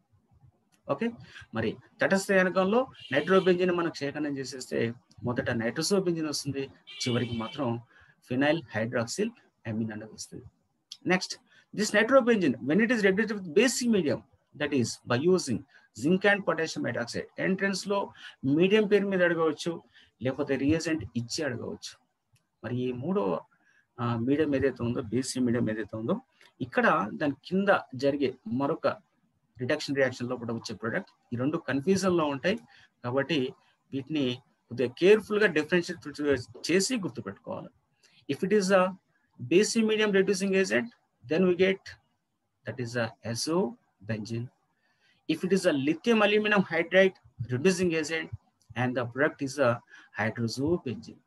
Okay, మరి తటస్థ యానకంలో nitrobenzene మనం క్షేకణం చేసేస్తే మొదట నైట్రోసోబెంజిన్ వస్తుంది, చివరికి మాత్రం phenyl hydroxyl amine అనేది వస్తుంది. Next, this nitrobenzene when it is reacted with basic medium, that is by using zinc and potassium hydroxide, entrance లో మీడియం పేరు మీద అడగవచ్చు, లేకపోతే రియేజెంట్ ఇచ్చి అడగవచ్చు. మరి ఈ మూడో మీడియం ఏదైతే ఉందో, బేసిక్ మీడియం ఏదైతే ఉందో, ఇక్కడ దాని కింద జరిగే మరొక రిడక్షన్ రియాక్షన్ లోపల వచ్చే ప్రోడక్ట్, ఈ రెండు కన్ఫ్యూజన్ లో ఉంటాయి. కాబట్టి వీటిని కొద్దిగా కేర్ఫుల్ గా డిఫరెన్షియేట్ చేసి గుర్తుపెట్టుకోవాలి. If it is a basic medium reducing agent, then we get that is a azobenzene. If it is a lithium aluminum hydride reducing agent, and the product is a hydrozobenzene.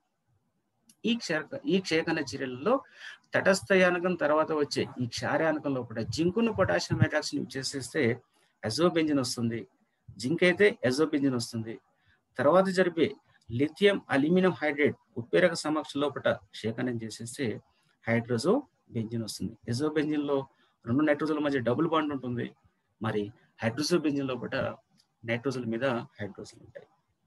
ఈ క్షేక ఈ క్షేకణ చర్యలలో తటస్థ యానకం తర్వాత వచ్చే ఈ క్షారయానకంలో కూడా జింకును పొటాషియం హైడ్రాక్సైడ్ యూజ్ చేసేస్తే అజోబెంజిన్ వస్తుంది. జింక్ అయితే అజోబెంజిన్ వస్తుంది. తర్వాత జరిపే లిథియం అల్యూమినియం హైడ్రేట్ ఉత్ప్రేరక సమక్ష లోపల క్షేకణం చేసేస్తే హైడ్రోజో బెంజిన్ వస్తుంది. ఎజోబెంజిన్ లో రెండు నైట్రోజన్ల మధ్య డబుల్ బాండ్ ఉంటుంది. మరి హైడ్రోజోబెంజిన్ లోపల నైట్రోజన్ మీద హైడ్రోజన్ ఉంటాయి.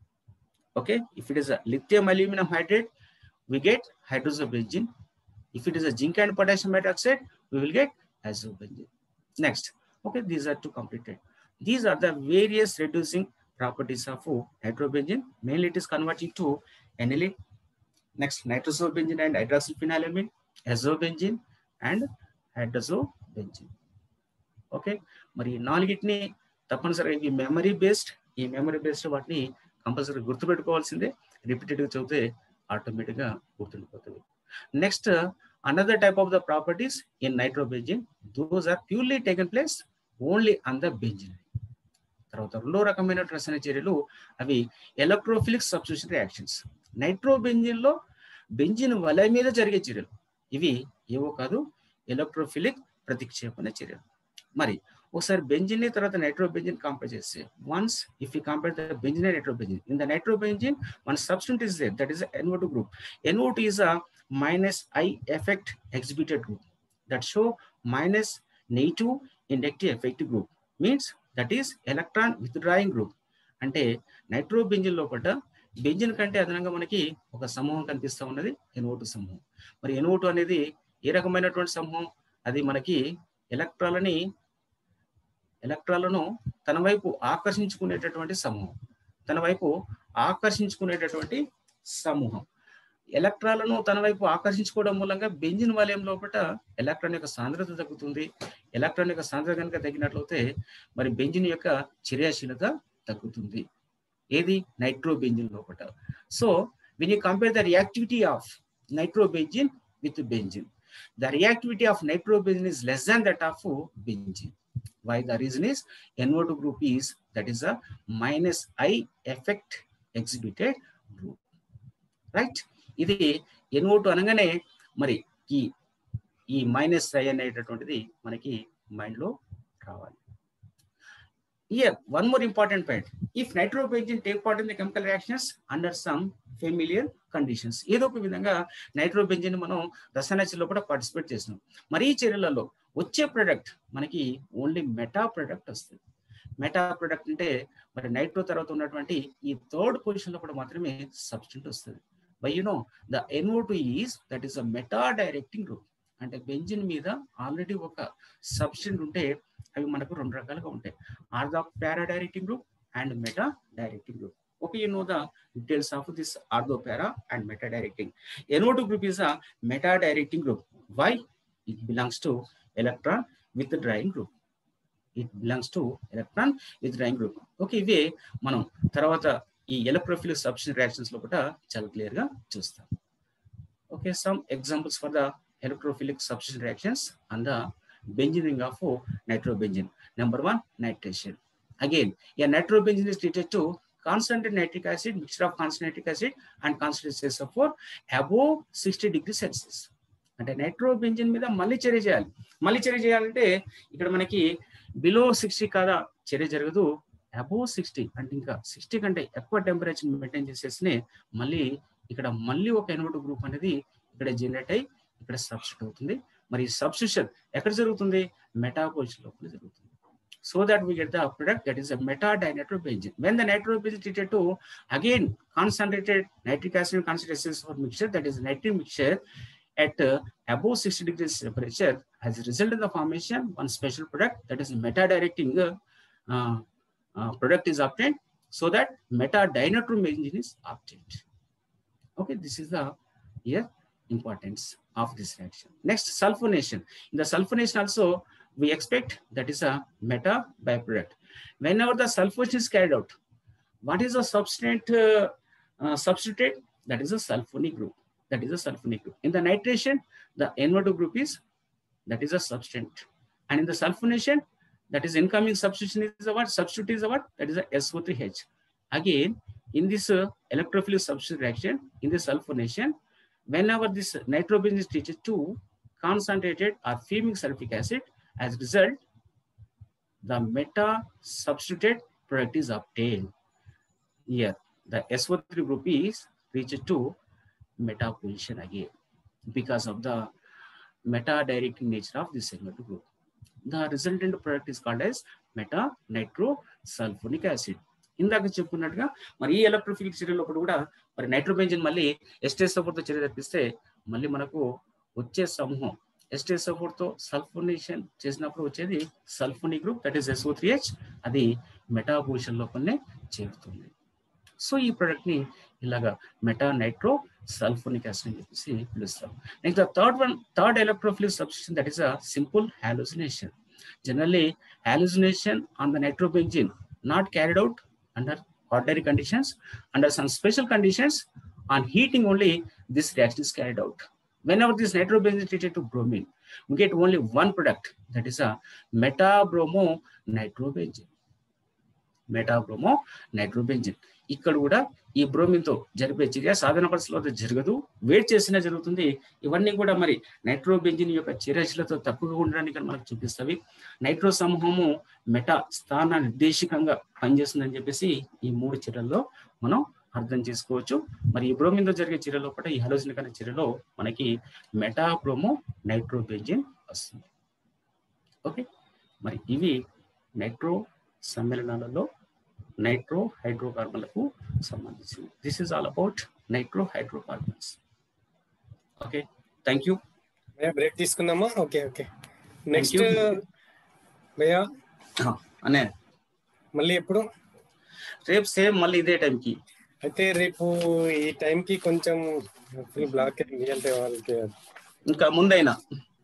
Okay, if it is a lithium aluminium hydrate, we get hydrozobenzene. If it is a zinc and potassium hydroxide, we will get azobenzene. Next, okay, these are two completed. These are the various reducing properties of nitrobenzene. Mainly it is converting to aniline. Next, nitrosobenzene and hydroxyphenylamine, azobenzene and hydrozobenzene. Okay, మరి నాలుగిటిని తప్పనిసరిగా ఇవి memory based, ఈ memory based వాటిని compulsory గుర్తుపెట్టుకోవాల్సిందే. రిపీటెడ్గా చదివితే automatic గా గుర్తుండిపోతుంది. Next, another type of the properties in nitrobenzene, those are purely taken place only on the benzene. తర్వాత రెండో రకమైన రసాయన చర్యలు అవి ఎలక్ట్రోఫిలిక్ సబ్స్టిట్యూషన్ రియాక్షన్స్. నైట్రోబెంజిన్ లో బెంజిన్ వలయ మీద జరిగే చర్యలు ఇవి ఏవో కాదు, ఎలక్ట్రోఫిలిక్ ప్రతిక్షేపణ చర్యలు. మరి ఒకసారి బెంజిన్ తర్వాత నైట్రోబెంజిన్ కంపేర్ చేస్తే, once if you compare the benzene and nitrobenzene, in the nitrobenzene one substituent is there, that is N O two group. N O two is a minus I effect exhibited group that show minus negative inductive effective group, means that is electron withdrawing group. అంటే nitrobenzene లోపల benzene కంటే అదనంగా మనకి ఒక సమూహం కనిపిస్తూ ఉన్నది, N O two సమూహం. మరి N O two అనేది ఏ రకమైనటువంటి సమూహం? అది మనకి ఎలక్ట్రాలని ఎలక్ట్రాలను తన వైపు ఆకర్షించుకునేటటువంటి సమూహం, తన వైపు ఆకర్షించుకునేటటువంటి సమూహం. ఎలక్ట్రాలను తన వైపు ఆకర్షించుకోవడం మూలంగా బెంజిన్ వలయం లోపల ఎలక్ట్రాన్ యొక్క సాంద్రత తగ్గుతుంది. ఎలక్ట్రాన్ యొక్క సాంద్రత కనుక తగ్గినట్లయితే మరి బెంజిన్ యొక్క చర్యాశీలత తగ్గుతుంది. ఏది? నైట్రోబెంజిన్ లోపల. So when you compare the reactivity of nitrobenzene with benzene, the reactivity of nitrobenzene is less than that of benzene. Why? The reason is N O two group is, that is a minus I effect exhibited group, right? ఇది NO two అనగానే మరి ఈ ఈ minus I అనేటటువంటిది మనకి మైండ్లో రావాలి. Here, one more important point. If nitrobenzene take part in the chemical reactions under some familiar conditions, ఏదో ఒక విధంగా నైట్రోబెంజిన్ మనం రసాయన చర్యలో కూడా పార్టిసిపేట్ చేస్తున్నాం. మరి ఈ చర్యలలో వచ్చే ప్రొడక్ట్ మనకి ఓన్లీ మెటా ప్రొడక్ట్ వస్తుంది. మెటా ప్రొడక్ట్ అంటే మరి నైట్రో తర్వాత ఉన్నటువంటి ఈ థర్డ్ పొజిషన్ లో కూడా మాత్రమే సబ్స్టెంట్ వస్తుంది. By you know the NO two is that is a meta directing group. అంటే బెంజిన్ మీద ఆల్రెడీ ఒక సబ్స్టెంట్ ఉంటే అవి మనకు రెండు రకాలుగా ఉంటాయి, are the para directing group and meta directing group. Okay, you know the details of this orthopara and meta directing. N O two group is a meta directing group. Why? It belongs to electron withdrawing group. It belongs to electron withdrawing group. Okay, ఇవే మనం తర్వాత ఈ electrophilic substitution reactions లో కూడా చాలా clear గా చూస్తాం. Okay, some examples for the electrophilic substitution reactions and the benzene ring of nitrobenzene. Number one, nitration. Again, a nitrobenzene is treated to concentrated nitric acid, mixture of concentrated nitric acid and concentrated C S O four above sixty degrees Celsius. అంటే nitrobenzene మీద మళ్ళీ చర్య చేయాలి. మళ్ళీ చర్య చేయాలంటే ఇక్కడ మనకి బిలో సిక్స్టీ కాదా చర్య జరగదు, అబోవ్ సిక్స్టీ అంటే ఇంకా సిక్స్టీ కంటే ఎక్కువ టెంపరేచర్ మెయింటైన్ చేసేసి మళ్ళీ ఇక్కడ మళ్ళీ ఒక ఎన్ ఓ టూ గ్రూప్ అనేది ఇక్కడ జనరేట్ అయ్యి ఇక్కడ సబ్స్టిట్యూట్ అవుతుంది. మరి సబ్స్టిట్యూషన్ ఎక్కడ జరుగుతుంది? మెటా పొజిషన్ లోపల జరుగుతుంది. So that we get the product that is a meta dinitrobenzene. When the nitrobenzene treated to again concentrated nitric acid and concentrated C S O four mixture, that is nitric mixture at uh, above sixty degrees temperature, has resulted in the formation one special product that is meta directing uh, uh, uh, product is obtained, so that meta dinitrobenzene is obtained. Okay, this is the here importance of this reaction. Next, sulfonation. In the sulfonation also we expect that is a meta byproduct. Whenever the sulfonation is carried out, what is the substituent uh, uh, substituted? That is a sulfonic group. That is a sulfonic group. In the nitration, the N O two group is that is a substituent, and in the sulfonation, that is incoming substitution is a what? Substitute is a what? That is a S O three H. Again, in this uh, electrophilic substitution reaction, in the sulfonation, whenever this nitrobenzene is treated to concentrated or fumic sulfuric acid, as a result, the meta substituted product is obtained. Here, the S O three group is reached to meta position again because of the meta directing nature of this N O two group. The resultant product is called as meta nitrosulfonic acid. ఇందాక చెప్పుకున్నట్టుగా మరి ఈ electrophilic చర్యలో కూడా మరి nitrobenzene మళ్ళీ ఎస్టేసోఫోర్తో చర్య జరిపిస్తే మళ్ళీ మనకు వచ్చే సమూహం ఎస్టేసోఫోర్తో సల్ఫోనేషన్ చేసినప్పుడు వచ్చేది sulphonic group, that is S O three H, అది మెటా పొజిషన్ లోపలనే చేరుతుంది. సో ఈ ప్రొడక్ట్ ని ఇలాగా మెటా నైట్రో సల్ఫోనిక్ యాసిడ్ అని చెప్పేసి పిలుస్తాం. Next the third one, third electrophilic substitution, that is a simple halogenation. Generally halogenation on the nitrobenzene not carried out under ordinary conditions. Under some special conditions, on heating only, this reaction is carried out. Whenever this nitrobenzene is treated to bromine, we get only one product, that is a metabromo nitrobenzene. Metabromo nitrobenzene. ఇక్కడ కూడా ఈ bromine తో జరిపే చర్య సాధారణ పరిస్థితుల్లో జరగదు, వేడి చేసినా జరుగుతుంది. ఇవన్నీ కూడా మరి నైట్రోబెంజిన్ యొక్క చర్యశీలతో తక్కువగా ఉండడానికి మనకు చూపిస్తవి. నైట్రో సమూహము మెటా స్థాన నిర్దేశకంగా పనిచేస్తుందని చెప్పేసి ఈ మూడు చర్యల్లో మనం అర్థం చేసుకోవచ్చు. మరి ఈ బ్రోమిన్ తో జరిగే చర్యలో కూడా ఈ హలోజినిక్ అనే చర్యలో మనకి మెటాబ్రోమో నైట్రోబెంజిన్ వస్తుంది. ఓకే, మరి ఇవి నైట్రో సమ్మేళనాలలో నైట్రో హైడ్రోకార్బన్లకు సంబంధించింది. This is all about nitro hydrocarbons. Okay, thank you. Break తీసుకుందామా? ఓకే ఓకే నెక్స్ట్ భయ్యా అనే మళ్ళీ ఎప్పుడు? రేపు సేమ్ మళ్ళీ ఇదే టైంకి. అయితే రేపు ఈ టైంకి కొంచెం ఫుల్ బ్లాక్ అయింది అంటే వాళ్ళకి ఇంకా ముందైనా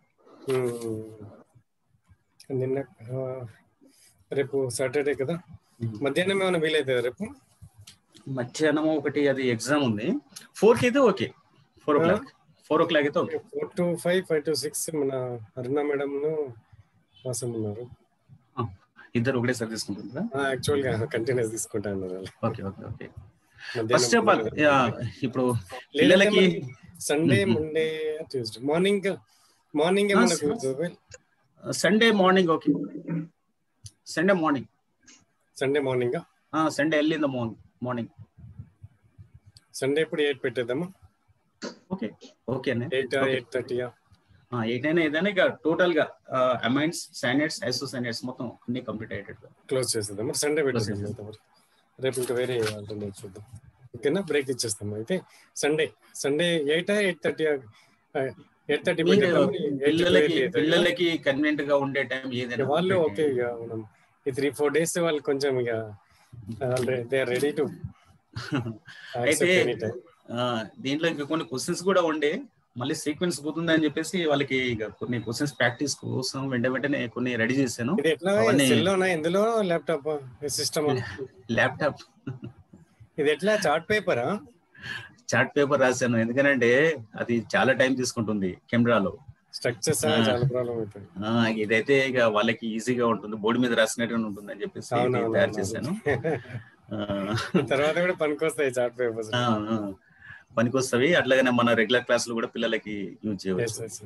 నిన్న రేపు సాటర్డే కదా, మధ్యాహ్నం ఏమైనా వీలైతుంది రేపు? మధ్యాహ్నం ఒకటి అది ఎగ్జామ్ ఉంది, ఫోర్ కి అయితే okay, four o'clock four o'clock అయితే okay. Four to five five to six మన అరుణ మేడం కోసం ఉన్నారు, ఇద్దరు ఒకటేసారి తీసుకుంటారా? యాక్చువల్ గా కంటిన్యూస్ తీసుకుంటా అన్నారు. Okay okay okay first of all ఇప్పుడు పిల్లలకి Sunday Monday Tuesday morning morning ఏమన్నా కుదురుతుంది? Sunday morning okay, Sunday morning Sunday morning Sunday early in the morning morning Sunday ఇప్పుడు ఎయిట్ పెట్టేద్దామా? ఓకే ఓకే అండి, ఎయిట్ ఎయిట్ థర్టీయా ఎయిట్ అయినా ఏదైనా ఇక టోటల్ గా అమైన్స్ సైనైడ్స్ ఐసోసైనైడ్స్ మొత్తం అన్ని కంప్లీట్ అయ్యేటట్టు క్లోజ్ చేసేద్దాం. మరి సండే పెట్టేద్దాం, రేపు ఇంకా వేరే ఆల్టర్నేట్ చూద్దాం. ఓకేనా, బ్రేక్ ఇచ్చేస్తాం. అయితే Sunday Sunday eight eight thirty eight thirty పిల్లలకి పిల్లలకి కన్వీనియంట్ గా ఉండే టైం ఏదైనా వాళ్ళు ఓకే. ఇక మనం ఈ త్రీ ఫోర్ డేస్ వాళ్ళు కొంచెం ఇక దే ఆర్ రెడీ టు. అయితే దీంట్లో ఇంకా కొన్ని క్వశ్చన్స్ కూడా ఉండే, మళ్ళీ సీక్వెన్స్ పోతుంది అని చెప్పేసి వాళ్ళకి ఇక కొన్ని క్వశ్చన్స్ ప్రాక్టీస్ కోసం వెంట వెంటనే కొన్ని రెడీ చేశాను. ఎందులో ల్యాప్టాప్ సిస్టమ్? ల్యాప్టాప్. ఇది ఎట్లా చార్ట్ పేపరా? చార్ట్ పేపర్ రాశాను, ఎందుకంటే అది చాలా టైం తీసుకుంటుంది కెమెరాలో. స్ట్రక్చర్స్ చాలా ప్రాబ్లం అవుతుంది. ఇదైతే ఇక వాళ్ళకి ఈజీగా ఉంటుంది, బోర్డు మీద రాసినట్టు ఉంటుంది అని చెప్పేసి తయారు చేశాను. తర్వాత కూడా పనికొస్తాయి చార్ట్ పేపర్స్, పనికొస్తాయి. అట్లాగనే మన రెగ్యులర్ క్లాసులు కూడా పిల్లలకి యూజ్ చేయవచ్చు.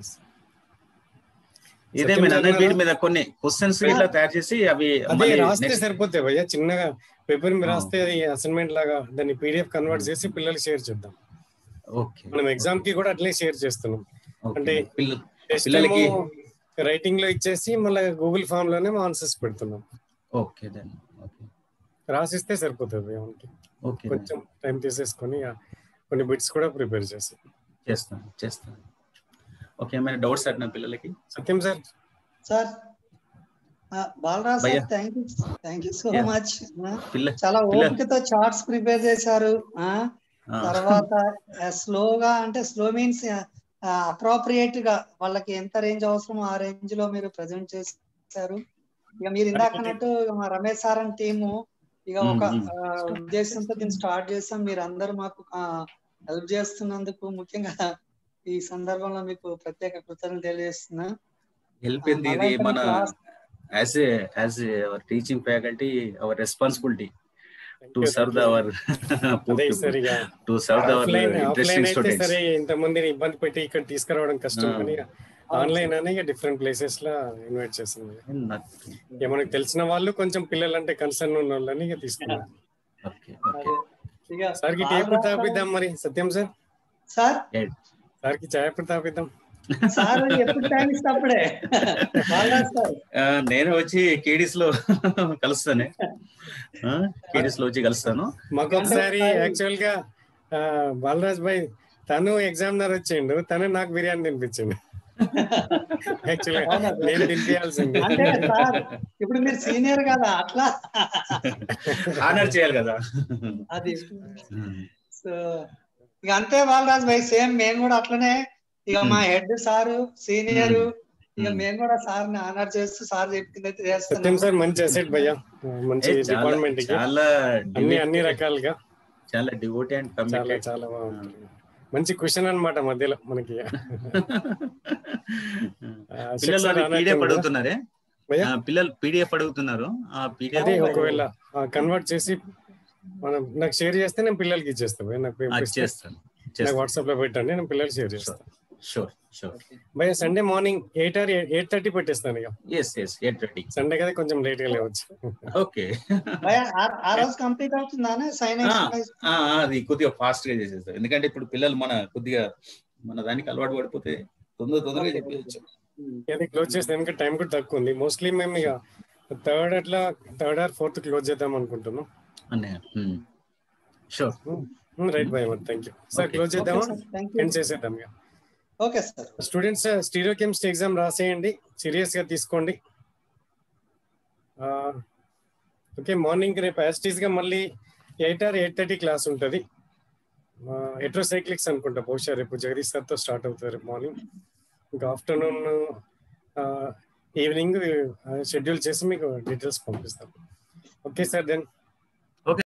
ఇదే వీటి మీద కొన్ని క్వశ్చన్స్ ఇట్లా తయారు చేసి అవి రాస్తే సరిపోతాయి భయ్యా. చిన్నగా పేపర్ మీద రాస్తే అది అసైన్మెంట్ లాగా దాన్ని పీడిఎఫ్ కన్వర్ట్ చేసి పిల్లలకి షేర్ చేద్దాం. మనం ఎగ్జామ్ కి కూడా అట్లే షేర్ చేస్తున్నాం. అంటే పిల్లలకి రైటింగ్ లో ఇచ్చేసి మళ్ళీ గూగుల్ ఫామ్ లోనే ఆన్సర్స్ పెడుతున్నాం. ఓకే, రాసిస్తే సరిపోతుంది. కొంచెం టైం తీసేసుకొని కొన్ని బిట్స్ కూడా ప్రిపేర్ చేసి చేస్తాను చేస్తాను ఓకే, ఏమైనా డౌట్స్ అడిగిన పిల్లలకి? Satyam sir. Sir Balaraj sir, thank you thank you so much. చాలా ఓపికతో చార్ట్స్ ప్రిపేర్ చేశారు. తర్వాత స్లోగా, అంటే స్లో మీన్స్ అప్రోప్రియేట్ గా వాళ్ళకి ఎంత రేంజ్ అవసరమో ఆ రేంజ్ లో మీరు ప్రజెంట్ చేశారు. ఇక మీరు ఇందాక అన్నట్టు మా రమేష్ సార్ అని టీము ఇక ఒక ఉద్దేశంతో దీన్ని స్టార్ట్ చేసాం. మీరు అందరూ మాకు హెల్ప్ చేస్తున్నందుకు ముఖ్యంగా ఈ సందర్భంలో మీకు ప్రత్యేక కృతజ్ఞతలు తెలియజేస్తున్నా. హెల్ప్ ఏంది, ఇది మన as a as a our teaching faculty our responsibility to serve our to serve our interesting students. సరే, ఇంతమందిని ఇబ్బంది పెట్టి ఇక్కడ తీసుకురావడం కష్టం, కానీ ఆన్లైన్ అనే డిఫరెంట్ ప్లేసెస్ లో ఇన్వైట్ చేస్తుంది. మనకు తెలిసిన వాళ్ళు కొంచెం పిల్లలు అంటే కన్సర్న్ ఉన్న వాళ్ళని ఇక తీసుకున్నాం. సార్ కి టీ తాపిద్దాం మరి. సత్యం సార్, సార్ సార్ కి చాయ్ ఎప్పుడు తాపిద్దాం? నేను వచ్చి కేడీస్ లో కలుస్తాను, కేడీస్ లో వచ్చి కలుస్తాను. మాకు ఒకసారి యాక్చువల్ గా బాలరాజ్ భాయ్ తను ఎగ్జామినర్ వచ్చిండు, తను నాకు బిర్యానీ తినిపించిండు. నేను తినిపించాల్సింది. ఇప్పుడు మీరు సీనియర్ కదా, అట్లా ఆనర్ చేయాలి కదా అది. సో ఇక అంతే బాలరాజ్ భాయ్, సేమ్ మేము కూడా అట్లనే. ఇక మా హెడ్ సారు సీనియర్, ఇక మేము కూడా సార్ ని ఆనర్ చేస్తూ సార్ చెప్పింది చేస్తాం. సార్ మంచి అసెట్ భయ్యా, మంచి డిపార్ట్మెంట్ కి అన్ని అన్ని రకాలుగా చాలా డివోటీ అండ్ కమిటెడ్. చాలా బాగుంటుంది, మంచి క్వశ్చన్ అన్నమాట మధ్యలో మనకి. పిల్లలు పీడిఎఫ్ అడుగుతున్నారే, పిల్లలు పీడిఎఫ్ అడుగుతున్నారు. ఆ పీడిఎఫ్ ఒకవేళ కన్వర్ట్ చేసి మనం నాకు షేర్ చేస్తే నేను పిల్లలకి ఇచ్చేస్తాను. నాకు చేస్తాను, వాట్సాప్ లో పెట్టండి, నేను పిల్లలకి షేర్ చేస్తాను. షూర్ షూర్ భయ్యా. Sunday morning eight or eight thirty పెట్టేస్తాను. ఇక ఎయిట్ థర్టీ సండే కదా, కొంచెం లేట్ గా లేవచ్చు. ఓకే, కంప్లీట్ అవుతుందా? అది కొద్దిగా ఫాస్ట్ గా చేసేస్తాం, ఎందుకంటే ఇప్పుడు పిల్లలు మన కొద్దిగా మన దానికి అలవాటు పడిపోతే తొందర తొందరగా చెప్పేయచ్చు. అది క్లోజ్ చేస్తాం, ఎందుకంటే టైం కూడా తక్కువ ఉంది. మోస్ట్లీ మేము ఇక థర్డ్ అట్లా థర్డ్ ఆర్ ఫోర్త్ క్లోజ్ చేద్దాం అనుకుంటున్నాం. Sure, right bye, thank you sir. Close చేద్దామా? ఎండ్ చేసేద్దాం ఇక. Okay sir. Students stereo chemistry exam రాసేయండి, సీరియస్ గా తీసుకోండి. ఓకే, మార్నింగ్ రేపు యాస్టీస్ గా మళ్ళీ eight or eight thirty class ఉంటుంది. ఎట్రోసైక్లిక్స్ అనుకుంటా, బహుశా రేపు జగదీష్ సార్తో స్టార్ట్ అవుతుంది రేపు మార్నింగ్. ఇంకా ఆఫ్టర్నూన్ ఈవినింగ్ షెడ్యూల్ చేసి మీకు డీటెయిల్స్ పంపిస్తాం. Okay sir, then